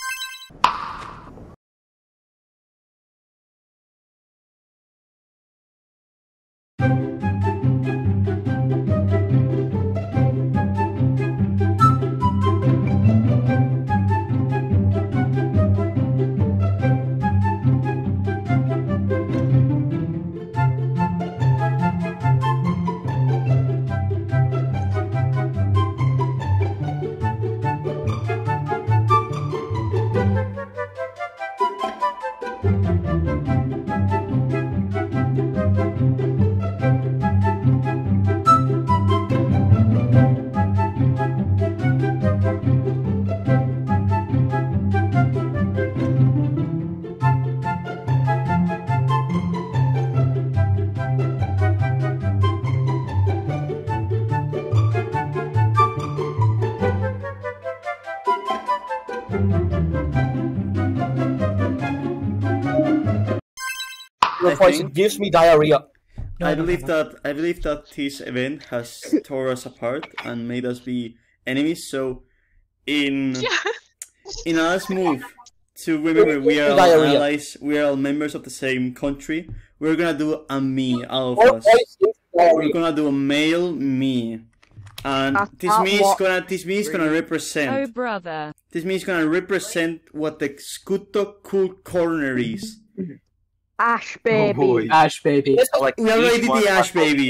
Speaker 11: Your voice, it gives me diarrhea.
Speaker 2: I believe that this event has tore us apart and made us be enemies. So, in a last move to remember we are all
Speaker 11: Diarrhea.
Speaker 2: allies, we are all members of the same country. We're gonna do a me, all of us. We're gonna do a male me, and this me is gonna
Speaker 6: Oh,
Speaker 2: represent.
Speaker 6: brother.
Speaker 2: This me is gonna represent what the Cudtok cool corner is.
Speaker 5: Ash baby.
Speaker 16: Ash baby.
Speaker 2: We already did the Ash baby.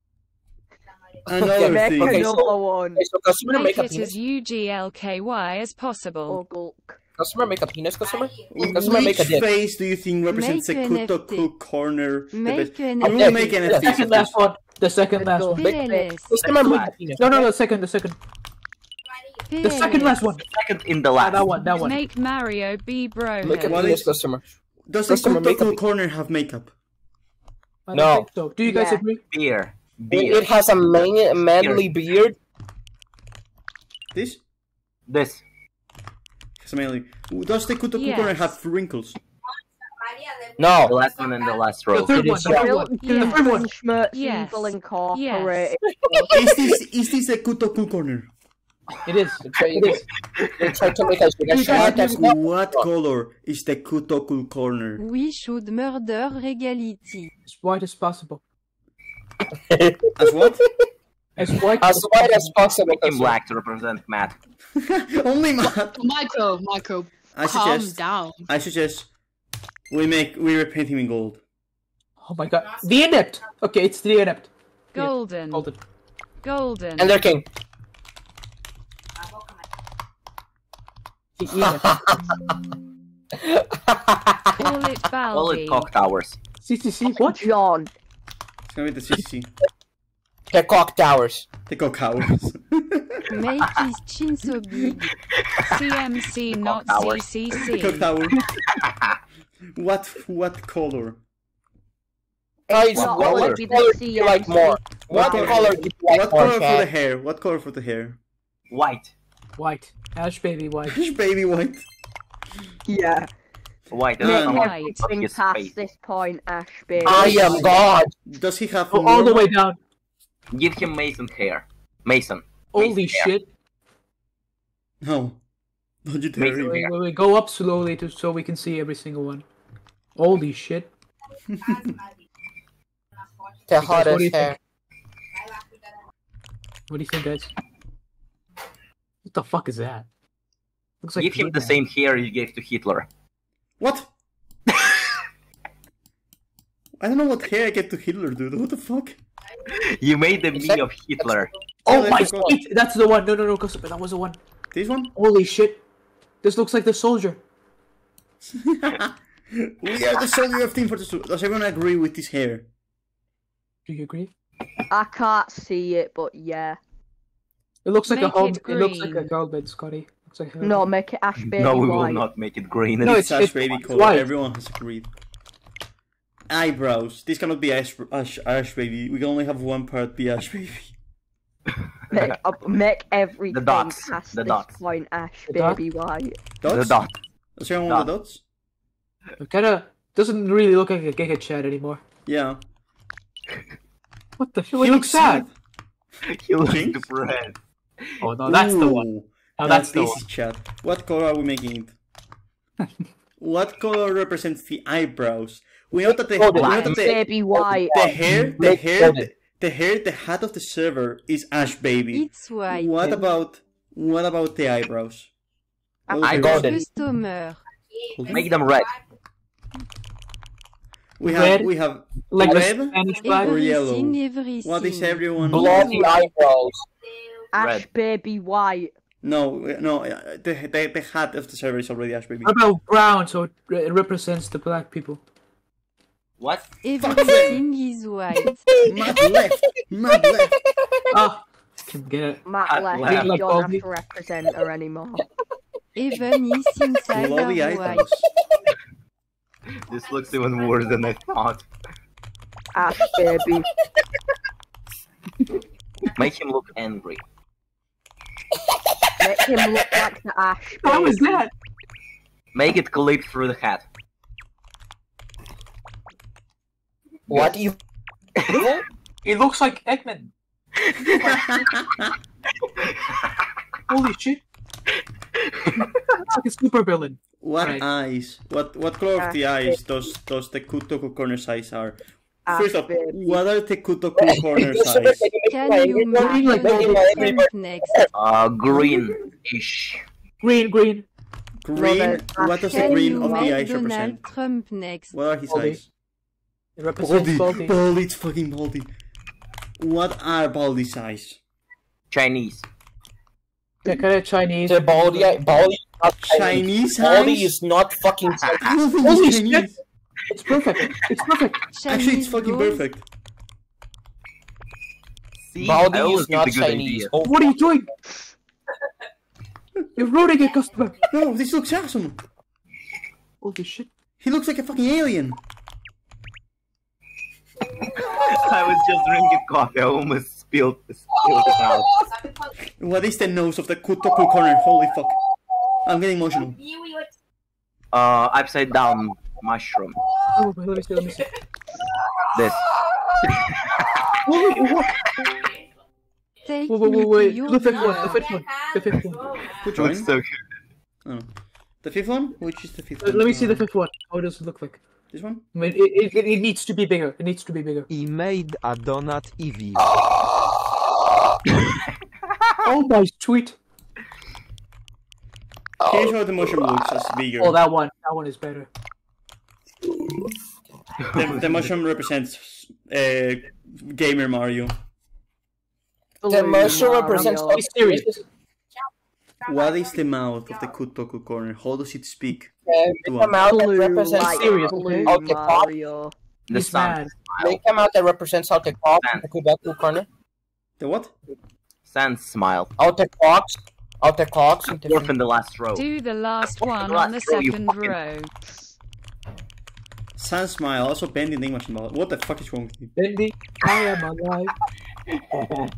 Speaker 2: Another
Speaker 5: Make
Speaker 2: thing.
Speaker 5: another one.
Speaker 11: So customer
Speaker 6: Make
Speaker 11: make a
Speaker 6: it
Speaker 11: penis.
Speaker 6: as UGLKY as possible.
Speaker 11: Customer make a penis. Customer. Customer make a
Speaker 2: Which
Speaker 11: dick.
Speaker 2: face do you think represents
Speaker 9: Make
Speaker 2: a
Speaker 9: an
Speaker 2: Cudtok
Speaker 9: NFT.
Speaker 2: cool corner?
Speaker 9: Make an
Speaker 2: We will make
Speaker 11: NFT.
Speaker 2: an
Speaker 16: The
Speaker 2: NFT.
Speaker 16: second last one. The second last one.
Speaker 9: Fearless.
Speaker 11: Customer make a penis.
Speaker 16: No, the second. The second last one.
Speaker 1: Second in the last.
Speaker 16: That one.
Speaker 6: Make Mario be bro.
Speaker 11: Make a
Speaker 2: What
Speaker 11: penis,
Speaker 2: is-
Speaker 11: customer.
Speaker 2: Does the
Speaker 11: Customer
Speaker 2: Cudtok
Speaker 11: make a
Speaker 2: cool
Speaker 11: penis.
Speaker 2: corner have makeup?
Speaker 16: I don't
Speaker 11: No.
Speaker 16: think so. Do you guys
Speaker 5: Yeah.
Speaker 16: agree?
Speaker 1: Beer.
Speaker 11: It has a manly beard.
Speaker 2: This?
Speaker 1: This.
Speaker 2: Smelly. Does the Cudtok cool
Speaker 6: Yes.
Speaker 2: corner have wrinkles?
Speaker 11: No.
Speaker 1: The last one in the last
Speaker 16: The
Speaker 1: row.
Speaker 16: third
Speaker 11: It
Speaker 16: one.
Speaker 11: is
Speaker 16: The third one.
Speaker 6: Yes.
Speaker 16: The third one.
Speaker 5: Schmerz
Speaker 6: Yes.
Speaker 5: Evil Incorporated.
Speaker 2: Is this the Cudtok cool corner?
Speaker 16: It is. It is.
Speaker 11: They tried to make us that's not.
Speaker 2: What color is the Cudtok cool corner?
Speaker 9: We should murder regality.
Speaker 16: As white as possible.
Speaker 2: As what?
Speaker 16: As white
Speaker 11: As white as possible.
Speaker 1: Make him
Speaker 11: customer.
Speaker 1: black to represent Matt.
Speaker 2: Only Matt.
Speaker 18: Micro. Calm down.
Speaker 2: I suggest we repaint him in gold.
Speaker 16: Oh my god. The inept. Okay, it's the inept.
Speaker 6: Golden.
Speaker 16: Golden.
Speaker 6: Golden.
Speaker 11: And their king.
Speaker 16: The inept.
Speaker 6: Call it
Speaker 1: Call it
Speaker 6: Baldi.
Speaker 1: cock towers.
Speaker 16: CCC. What?
Speaker 5: John.
Speaker 2: It's gonna be the CCC.
Speaker 11: The cock towers.
Speaker 2: The cock towers.
Speaker 9: Make his chin so big.
Speaker 6: CMC, not
Speaker 1: towers.
Speaker 2: The cock
Speaker 6: CCC.
Speaker 2: tower. What color?
Speaker 11: Guys,
Speaker 5: What
Speaker 11: what
Speaker 5: color
Speaker 11: color
Speaker 5: did
Speaker 11: do
Speaker 5: they
Speaker 11: you like more? What
Speaker 2: color-
Speaker 11: color do you like
Speaker 2: What
Speaker 11: more,
Speaker 2: color for the
Speaker 11: Chad?
Speaker 2: hair? What color for the hair?
Speaker 1: White.
Speaker 16: White. Ash baby white.
Speaker 2: Baby white.
Speaker 5: Yeah.
Speaker 1: White.
Speaker 6: Make
Speaker 1: That's
Speaker 6: him
Speaker 1: not
Speaker 6: white.
Speaker 5: Everything
Speaker 1: his
Speaker 5: past
Speaker 1: face.
Speaker 5: this point, Ash baby.
Speaker 11: I am God.
Speaker 2: Does he have
Speaker 16: Go all the way down.
Speaker 1: Give him Mason hair. Mason.
Speaker 16: Holy
Speaker 1: Mason hair.
Speaker 16: shit.
Speaker 2: No. Don't you dare.
Speaker 1: Mason
Speaker 16: Wait, go up slowly so we can see every single one. Holy shit.
Speaker 11: The hottest hair.
Speaker 16: What do you think, guys? What the fuck is that? Looks like
Speaker 1: Give him the same hair you gave to Hitler.
Speaker 2: What? I don't know what hair I get to Hitler, dude. What the fuck?
Speaker 1: You made the me of Hitler.
Speaker 16: Oh my shit! That's the one. No, Christopher, that was the one.
Speaker 2: This one?
Speaker 16: Holy shit! This looks like the soldier.
Speaker 2: We are the soldier of Team 42. Does everyone agree with this hair?
Speaker 16: Do you agree?
Speaker 5: I can't see it, but yeah.
Speaker 16: It looks like
Speaker 5: Make
Speaker 16: a
Speaker 5: it
Speaker 16: it looks like a
Speaker 5: green.
Speaker 16: girl bed, Scotty. Looks like
Speaker 5: No, make it ash baby
Speaker 1: No, we will
Speaker 5: white.
Speaker 1: not make it green.
Speaker 2: No, it's Ash
Speaker 16: it's
Speaker 2: Baby color.
Speaker 16: white.
Speaker 2: Everyone has agreed. Eyebrows. This cannot be Ash Baby. We can only have one part be Ash Baby.
Speaker 5: Make everything
Speaker 1: The dots.
Speaker 5: past
Speaker 1: The
Speaker 5: this
Speaker 1: dots.
Speaker 5: point ash
Speaker 16: The dot?
Speaker 5: baby white.
Speaker 2: Dots?
Speaker 1: The dot.
Speaker 2: Does everyone want the dots?
Speaker 16: It kinda doesn't really look like a Giga Chad anymore.
Speaker 2: Yeah.
Speaker 16: What the shit? He looks sad.
Speaker 1: He looks depressed.
Speaker 16: Oh no, that's the one.
Speaker 2: Ooh.
Speaker 16: Oh, that's the
Speaker 2: this
Speaker 16: one.
Speaker 2: is chat. What color are we making it? What color represents the eyebrows? We know that the, we know that
Speaker 5: Baby white.
Speaker 2: the hair, the hat of the server is Ash Baby.
Speaker 9: It's white.
Speaker 2: What about the eyebrows?
Speaker 9: I
Speaker 2: got
Speaker 9: Customer.
Speaker 1: Make them red.
Speaker 2: We
Speaker 16: Red?
Speaker 2: have
Speaker 16: Like the
Speaker 2: red
Speaker 16: Spanish flag?
Speaker 2: or yellow.
Speaker 9: Everything.
Speaker 2: What is everyone?
Speaker 11: Bloody eyebrows.
Speaker 5: Ash
Speaker 1: Red.
Speaker 5: baby white.
Speaker 2: No, the hat of the server is already Ash Baby.
Speaker 16: What about brown? So it represents the black people.
Speaker 1: What?
Speaker 9: Everything is white.
Speaker 2: Not left.
Speaker 16: Ah, can get it.
Speaker 5: Matt left,
Speaker 1: left.
Speaker 5: you
Speaker 16: Like
Speaker 5: don't have
Speaker 16: Baldy.
Speaker 5: to represent her anymore.
Speaker 9: Even is inside
Speaker 2: Bloody
Speaker 9: are white.
Speaker 2: eyebrows.
Speaker 1: This looks even worse than I thought.
Speaker 5: Ash baby.
Speaker 1: Make him look angry.
Speaker 5: Make him look like the ash baby.
Speaker 16: How is that?
Speaker 1: Make it clip through the hat.
Speaker 11: What do you?
Speaker 16: It looks like Eggman. Holy shit! It's like a super villain.
Speaker 2: What
Speaker 16: Right.
Speaker 2: eyes? What color of the eyes does the Cudtok corner's eyes are? First off, what are the Cudtok corner's eyes?
Speaker 9: Can you make Trump next?
Speaker 1: Greenish.
Speaker 16: Green.
Speaker 2: Green. What does the
Speaker 9: Can
Speaker 2: green
Speaker 9: you
Speaker 2: of the
Speaker 9: make
Speaker 2: eyes
Speaker 9: Donald
Speaker 2: represent?
Speaker 9: Trump next?
Speaker 2: What are his
Speaker 16: Baldy.
Speaker 2: eyes?
Speaker 16: It represents Baldy.
Speaker 2: Baldy, it's fucking Baldy. What are Baldy's eyes?
Speaker 1: Chinese.
Speaker 16: They're kind of Chinese.
Speaker 11: The Baldy, Baldy,
Speaker 2: Chinese
Speaker 11: Baldy
Speaker 2: eyes?
Speaker 11: is not fucking.
Speaker 16: Holy shit! It's perfect. It's perfect.
Speaker 2: Actually, it's fucking
Speaker 9: Chinese
Speaker 2: perfect.
Speaker 1: See,
Speaker 11: Baldy
Speaker 1: I always
Speaker 11: is
Speaker 1: give
Speaker 11: not
Speaker 1: the good
Speaker 11: Chinese.
Speaker 1: idea.
Speaker 11: Oh,
Speaker 16: What are you doing? You're ruining it, customer.
Speaker 2: No, this looks awesome.
Speaker 16: Holy shit.
Speaker 2: He looks like a fucking alien.
Speaker 1: I was just drinking coffee. I almost spilled it out.
Speaker 2: What is the nose of the Cudtok corner? Holy fuck. I'm getting emotional.
Speaker 1: Upside down mushroom.
Speaker 16: Oh, let me see.
Speaker 1: This.
Speaker 9: Take
Speaker 16: Wait.
Speaker 9: me to your
Speaker 16: The fifth
Speaker 9: villa.
Speaker 16: one. The fifth one.
Speaker 2: Which
Speaker 1: Looks
Speaker 2: one?
Speaker 1: so good.
Speaker 2: Oh. The fifth one? Which is the fifth
Speaker 16: Let
Speaker 2: one?
Speaker 16: me see the fifth one. How does it look like?
Speaker 2: This one?
Speaker 16: I mean, it needs to be bigger. It needs to be bigger.
Speaker 4: He made a donut evil.
Speaker 16: Oh my sweet.
Speaker 2: Here's how the mushroom looks as bigger.
Speaker 16: Oh, that one. That one is better.
Speaker 2: The mushroom represents Gamer Mario.
Speaker 11: the mushroom represents.
Speaker 16: Be serious.
Speaker 2: What is the mouth of the Cudtok corner? How does it speak?
Speaker 11: Make a mouth that
Speaker 5: Blue,
Speaker 11: represents
Speaker 5: like
Speaker 16: serious,
Speaker 5: blue
Speaker 11: okay? Okay,
Speaker 5: Mario.
Speaker 1: The
Speaker 16: He's
Speaker 1: sun.
Speaker 16: mad.
Speaker 11: Make a mouth that represents out the cock in the Cudtok corner.
Speaker 2: The what?
Speaker 1: Sans smile.
Speaker 11: Out the cocks. Out the cocks. in the-
Speaker 1: Dwarf in the last row.
Speaker 6: Do the last one
Speaker 1: last
Speaker 6: on the
Speaker 1: row, you
Speaker 6: second
Speaker 1: fucking-
Speaker 6: row.
Speaker 2: Sans smile. Also bending the image about. What the fuck is wrong with you?
Speaker 16: Bendy, I am alive.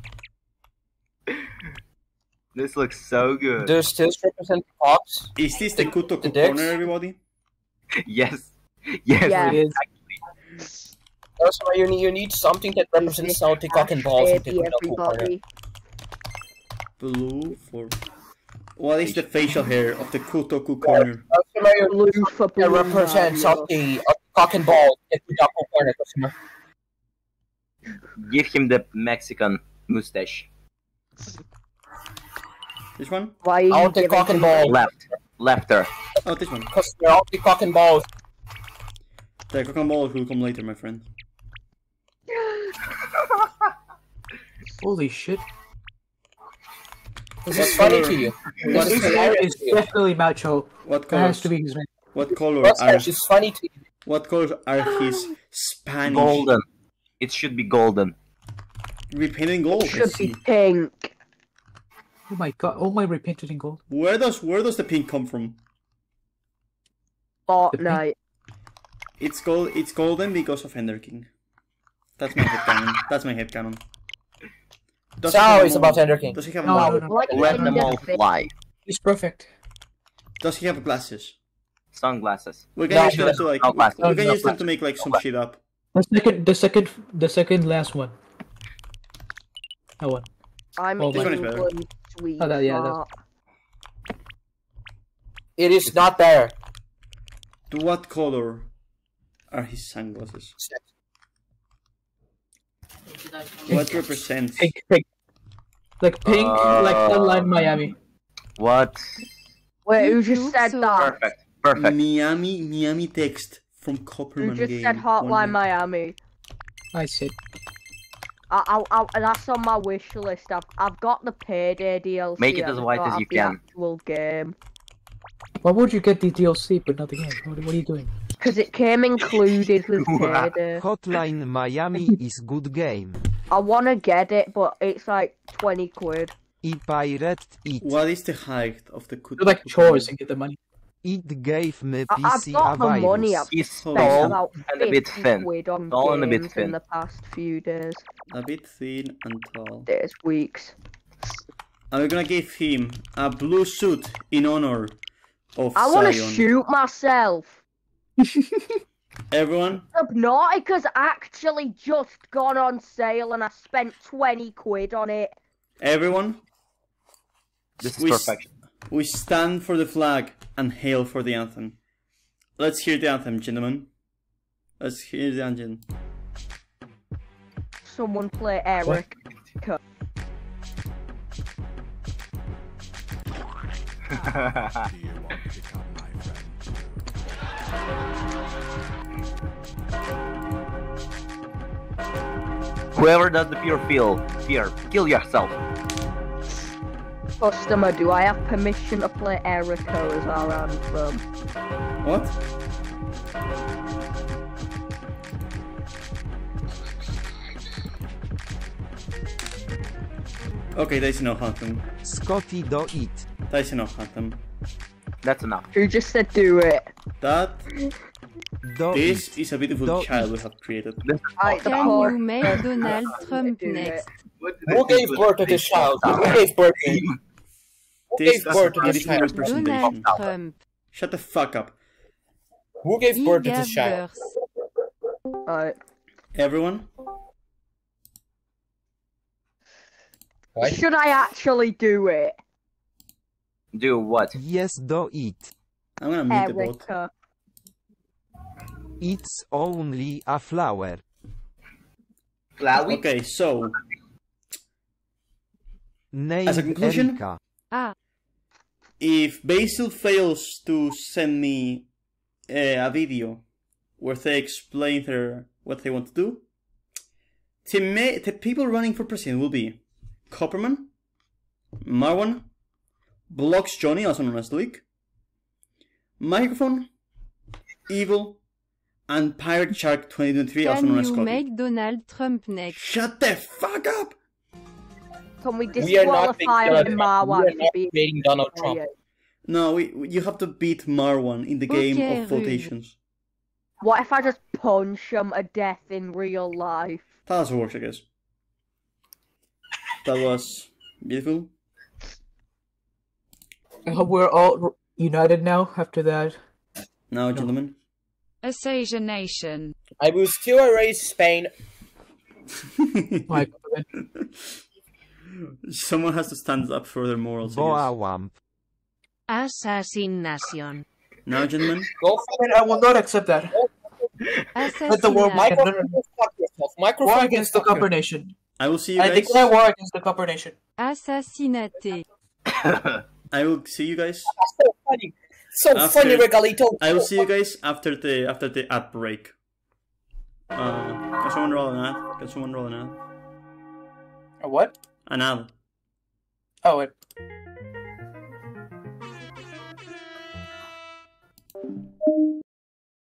Speaker 1: This looks so good.
Speaker 11: Does still represent cocks?
Speaker 2: Is this the Cudtok
Speaker 11: the dicks?
Speaker 2: corner, everybody?
Speaker 1: Yes. Yes.
Speaker 5: Yeah.
Speaker 16: It is.
Speaker 11: Also, you need something that represents out the cock and balls in the
Speaker 5: Baby,
Speaker 11: Cudtok corner.
Speaker 5: everybody.
Speaker 2: Blue for. What is the facial hair of the Cudtok corner?
Speaker 11: Also,
Speaker 5: Blue for
Speaker 11: that
Speaker 5: blue
Speaker 11: represents
Speaker 5: Mario.
Speaker 11: out the cock and balls. Get the double corner, customer.
Speaker 1: Give him the Mexican mustache.
Speaker 2: This one?
Speaker 5: Why are you
Speaker 11: I'll take cock and balls.
Speaker 1: Lefter.
Speaker 2: Oh, this one.
Speaker 11: Customer, I'll take cock and balls.
Speaker 2: The cock and balls will come later, my friend.
Speaker 16: Holy shit.
Speaker 11: What's funny to you?
Speaker 16: This hair is definitely macho.
Speaker 2: What
Speaker 16: That
Speaker 2: colors?
Speaker 16: has to be his name.
Speaker 2: What colors
Speaker 11: What's
Speaker 2: are?
Speaker 11: just funny to you?
Speaker 2: What colors are his Spanish?
Speaker 1: Golden. It should be golden.
Speaker 2: Repainted gold.
Speaker 5: It should be pink.
Speaker 16: Oh my god! Oh my repainted in gold.
Speaker 2: Where does the pink come from?
Speaker 5: Fortnite.
Speaker 2: It's gold. It's golden because of Ender King. That's my headcanon. That's my headcanon.
Speaker 11: It's always about Ender King.
Speaker 2: Does he have
Speaker 1: Let them all fly.
Speaker 16: He's perfect.
Speaker 2: Does he have glasses?
Speaker 1: Sunglasses.
Speaker 2: We can use them to like.
Speaker 1: No glasses.
Speaker 2: We can use them to make like some shit up.
Speaker 16: The second last one. That one.
Speaker 5: I'm
Speaker 16: Oh,
Speaker 2: this one is better.
Speaker 5: England, sweet.
Speaker 16: Oh, that, yeah, that-
Speaker 11: It is not there.
Speaker 2: To what color are his sunglasses? What represents?
Speaker 16: Pink. Like pink, like Sunline Miami.
Speaker 1: What?
Speaker 5: Wait, who just said that?
Speaker 1: Perfect.
Speaker 2: Miami text from
Speaker 5: Who
Speaker 2: Copperman
Speaker 5: just
Speaker 2: game.
Speaker 5: said Hotline Miami?
Speaker 16: I said.
Speaker 5: That's on my wish list. I've got the Payday DLC.
Speaker 1: Make it as white as you can.
Speaker 5: Actual game.
Speaker 16: Why would you get the DLC but not the game? What are you doing?
Speaker 5: Because it came included with Payday.
Speaker 4: Hotline Miami is good game.
Speaker 5: I wanna get it, but it's like 20 quid.
Speaker 4: I pirate it.
Speaker 2: What is the height of the Cudtok?
Speaker 16: Do like chores and get the money.
Speaker 4: It gave me
Speaker 5: I've
Speaker 4: PC
Speaker 5: got
Speaker 4: a
Speaker 5: the
Speaker 4: virus.
Speaker 5: money. I've
Speaker 1: He's
Speaker 5: spent
Speaker 1: tall
Speaker 5: about
Speaker 1: and a bit
Speaker 5: 50
Speaker 1: thin.
Speaker 5: quid on
Speaker 1: Tall and a bit
Speaker 5: games
Speaker 1: thin.
Speaker 5: in the past few days.
Speaker 2: A bit thin and tall.
Speaker 5: Days, weeks.
Speaker 2: And we're gonna give him a blue suit in honor of
Speaker 5: I wanna
Speaker 2: Zion.
Speaker 5: shoot myself.
Speaker 2: Everyone,
Speaker 5: Subnautica's actually just gone on sale and I spent 20 quid on it.
Speaker 2: everyone,
Speaker 1: This is
Speaker 2: we,
Speaker 1: perfection.
Speaker 2: we stand for the flag and hail for the anthem. Let's hear the anthem, gentlemen. Let's hear the anthem.
Speaker 5: Someone play Eric.
Speaker 1: Whoever does the pure fear, kill yourself.
Speaker 5: Customer, do I have permission to play Erico as our anthem?
Speaker 2: What? Okay, that's enough anthem.
Speaker 4: Scotty do it.
Speaker 2: That's enough anthem.
Speaker 1: That's enough.
Speaker 5: Who just said do it?
Speaker 2: That.
Speaker 4: Do
Speaker 2: This
Speaker 4: it.
Speaker 2: is a beautiful
Speaker 4: Do
Speaker 2: child
Speaker 4: it.
Speaker 2: we have created.
Speaker 9: Can you make Donald Trump next?
Speaker 11: Who gave birth to this child? Who gave birth to him? Who
Speaker 2: This
Speaker 11: gave birth to
Speaker 2: is
Speaker 11: this
Speaker 2: my
Speaker 11: child?
Speaker 2: representation.
Speaker 9: Donald Trump.
Speaker 2: Shut the fuck up.
Speaker 11: Who gave
Speaker 9: He
Speaker 11: birth to
Speaker 9: gave
Speaker 11: this child?
Speaker 9: birth.
Speaker 2: Everyone,
Speaker 11: Right?
Speaker 5: Should I actually do it?
Speaker 1: Do what?
Speaker 4: Yes, do it.
Speaker 2: I'm gonna mute the bot.
Speaker 5: Erica.
Speaker 4: It's only a flower.
Speaker 2: Okay, so
Speaker 4: Name
Speaker 2: as a conclusion,
Speaker 4: Erika.
Speaker 9: Ah,
Speaker 2: if Basil fails to send me a video where they explain what they want to do, the people running for president will be Copperman, Marwan, Blocks Johnny, also known as Leak, Microphone, Evil, and Pirate Shark 2023, also
Speaker 9: can
Speaker 2: known as
Speaker 9: you
Speaker 2: Scotty.
Speaker 9: make Donald Trump next?
Speaker 2: Shut the fuck up!
Speaker 5: Can we
Speaker 11: We are not
Speaker 5: disqualify
Speaker 11: making
Speaker 5: Marwan
Speaker 11: we are
Speaker 5: for
Speaker 11: not
Speaker 5: being
Speaker 11: debating Donald Trump.
Speaker 2: No, you have to beat Marwan in the game
Speaker 9: Okay,
Speaker 2: of
Speaker 9: rude.
Speaker 2: votations.
Speaker 5: What if I just punch him to death in real life?
Speaker 2: That also works, I guess. That was beautiful.
Speaker 16: I hope we're all united now after that.
Speaker 2: Now, gentlemen.
Speaker 6: Asasia Nation.
Speaker 11: I will still erase Spain.
Speaker 16: My
Speaker 2: Someone has to stand up for their morals, I
Speaker 4: Boa
Speaker 2: guess.
Speaker 4: Wamp.
Speaker 9: Assassination.
Speaker 2: Now, gentlemen.
Speaker 11: Go for
Speaker 16: I will not accept that. Let the world
Speaker 11: fuck yourself. Microphone
Speaker 16: war against the Copper Nation.
Speaker 2: I will see you guys.
Speaker 16: I declare war against the Copper Nation.
Speaker 9: Assassinate.
Speaker 2: I will see you guys.
Speaker 11: So funny. So funny, Regalito.
Speaker 2: I will see you guys after the ad break. Can someone roll an ad? Can someone roll an ad?
Speaker 16: A what?
Speaker 2: An ad.
Speaker 16: Oh, wait.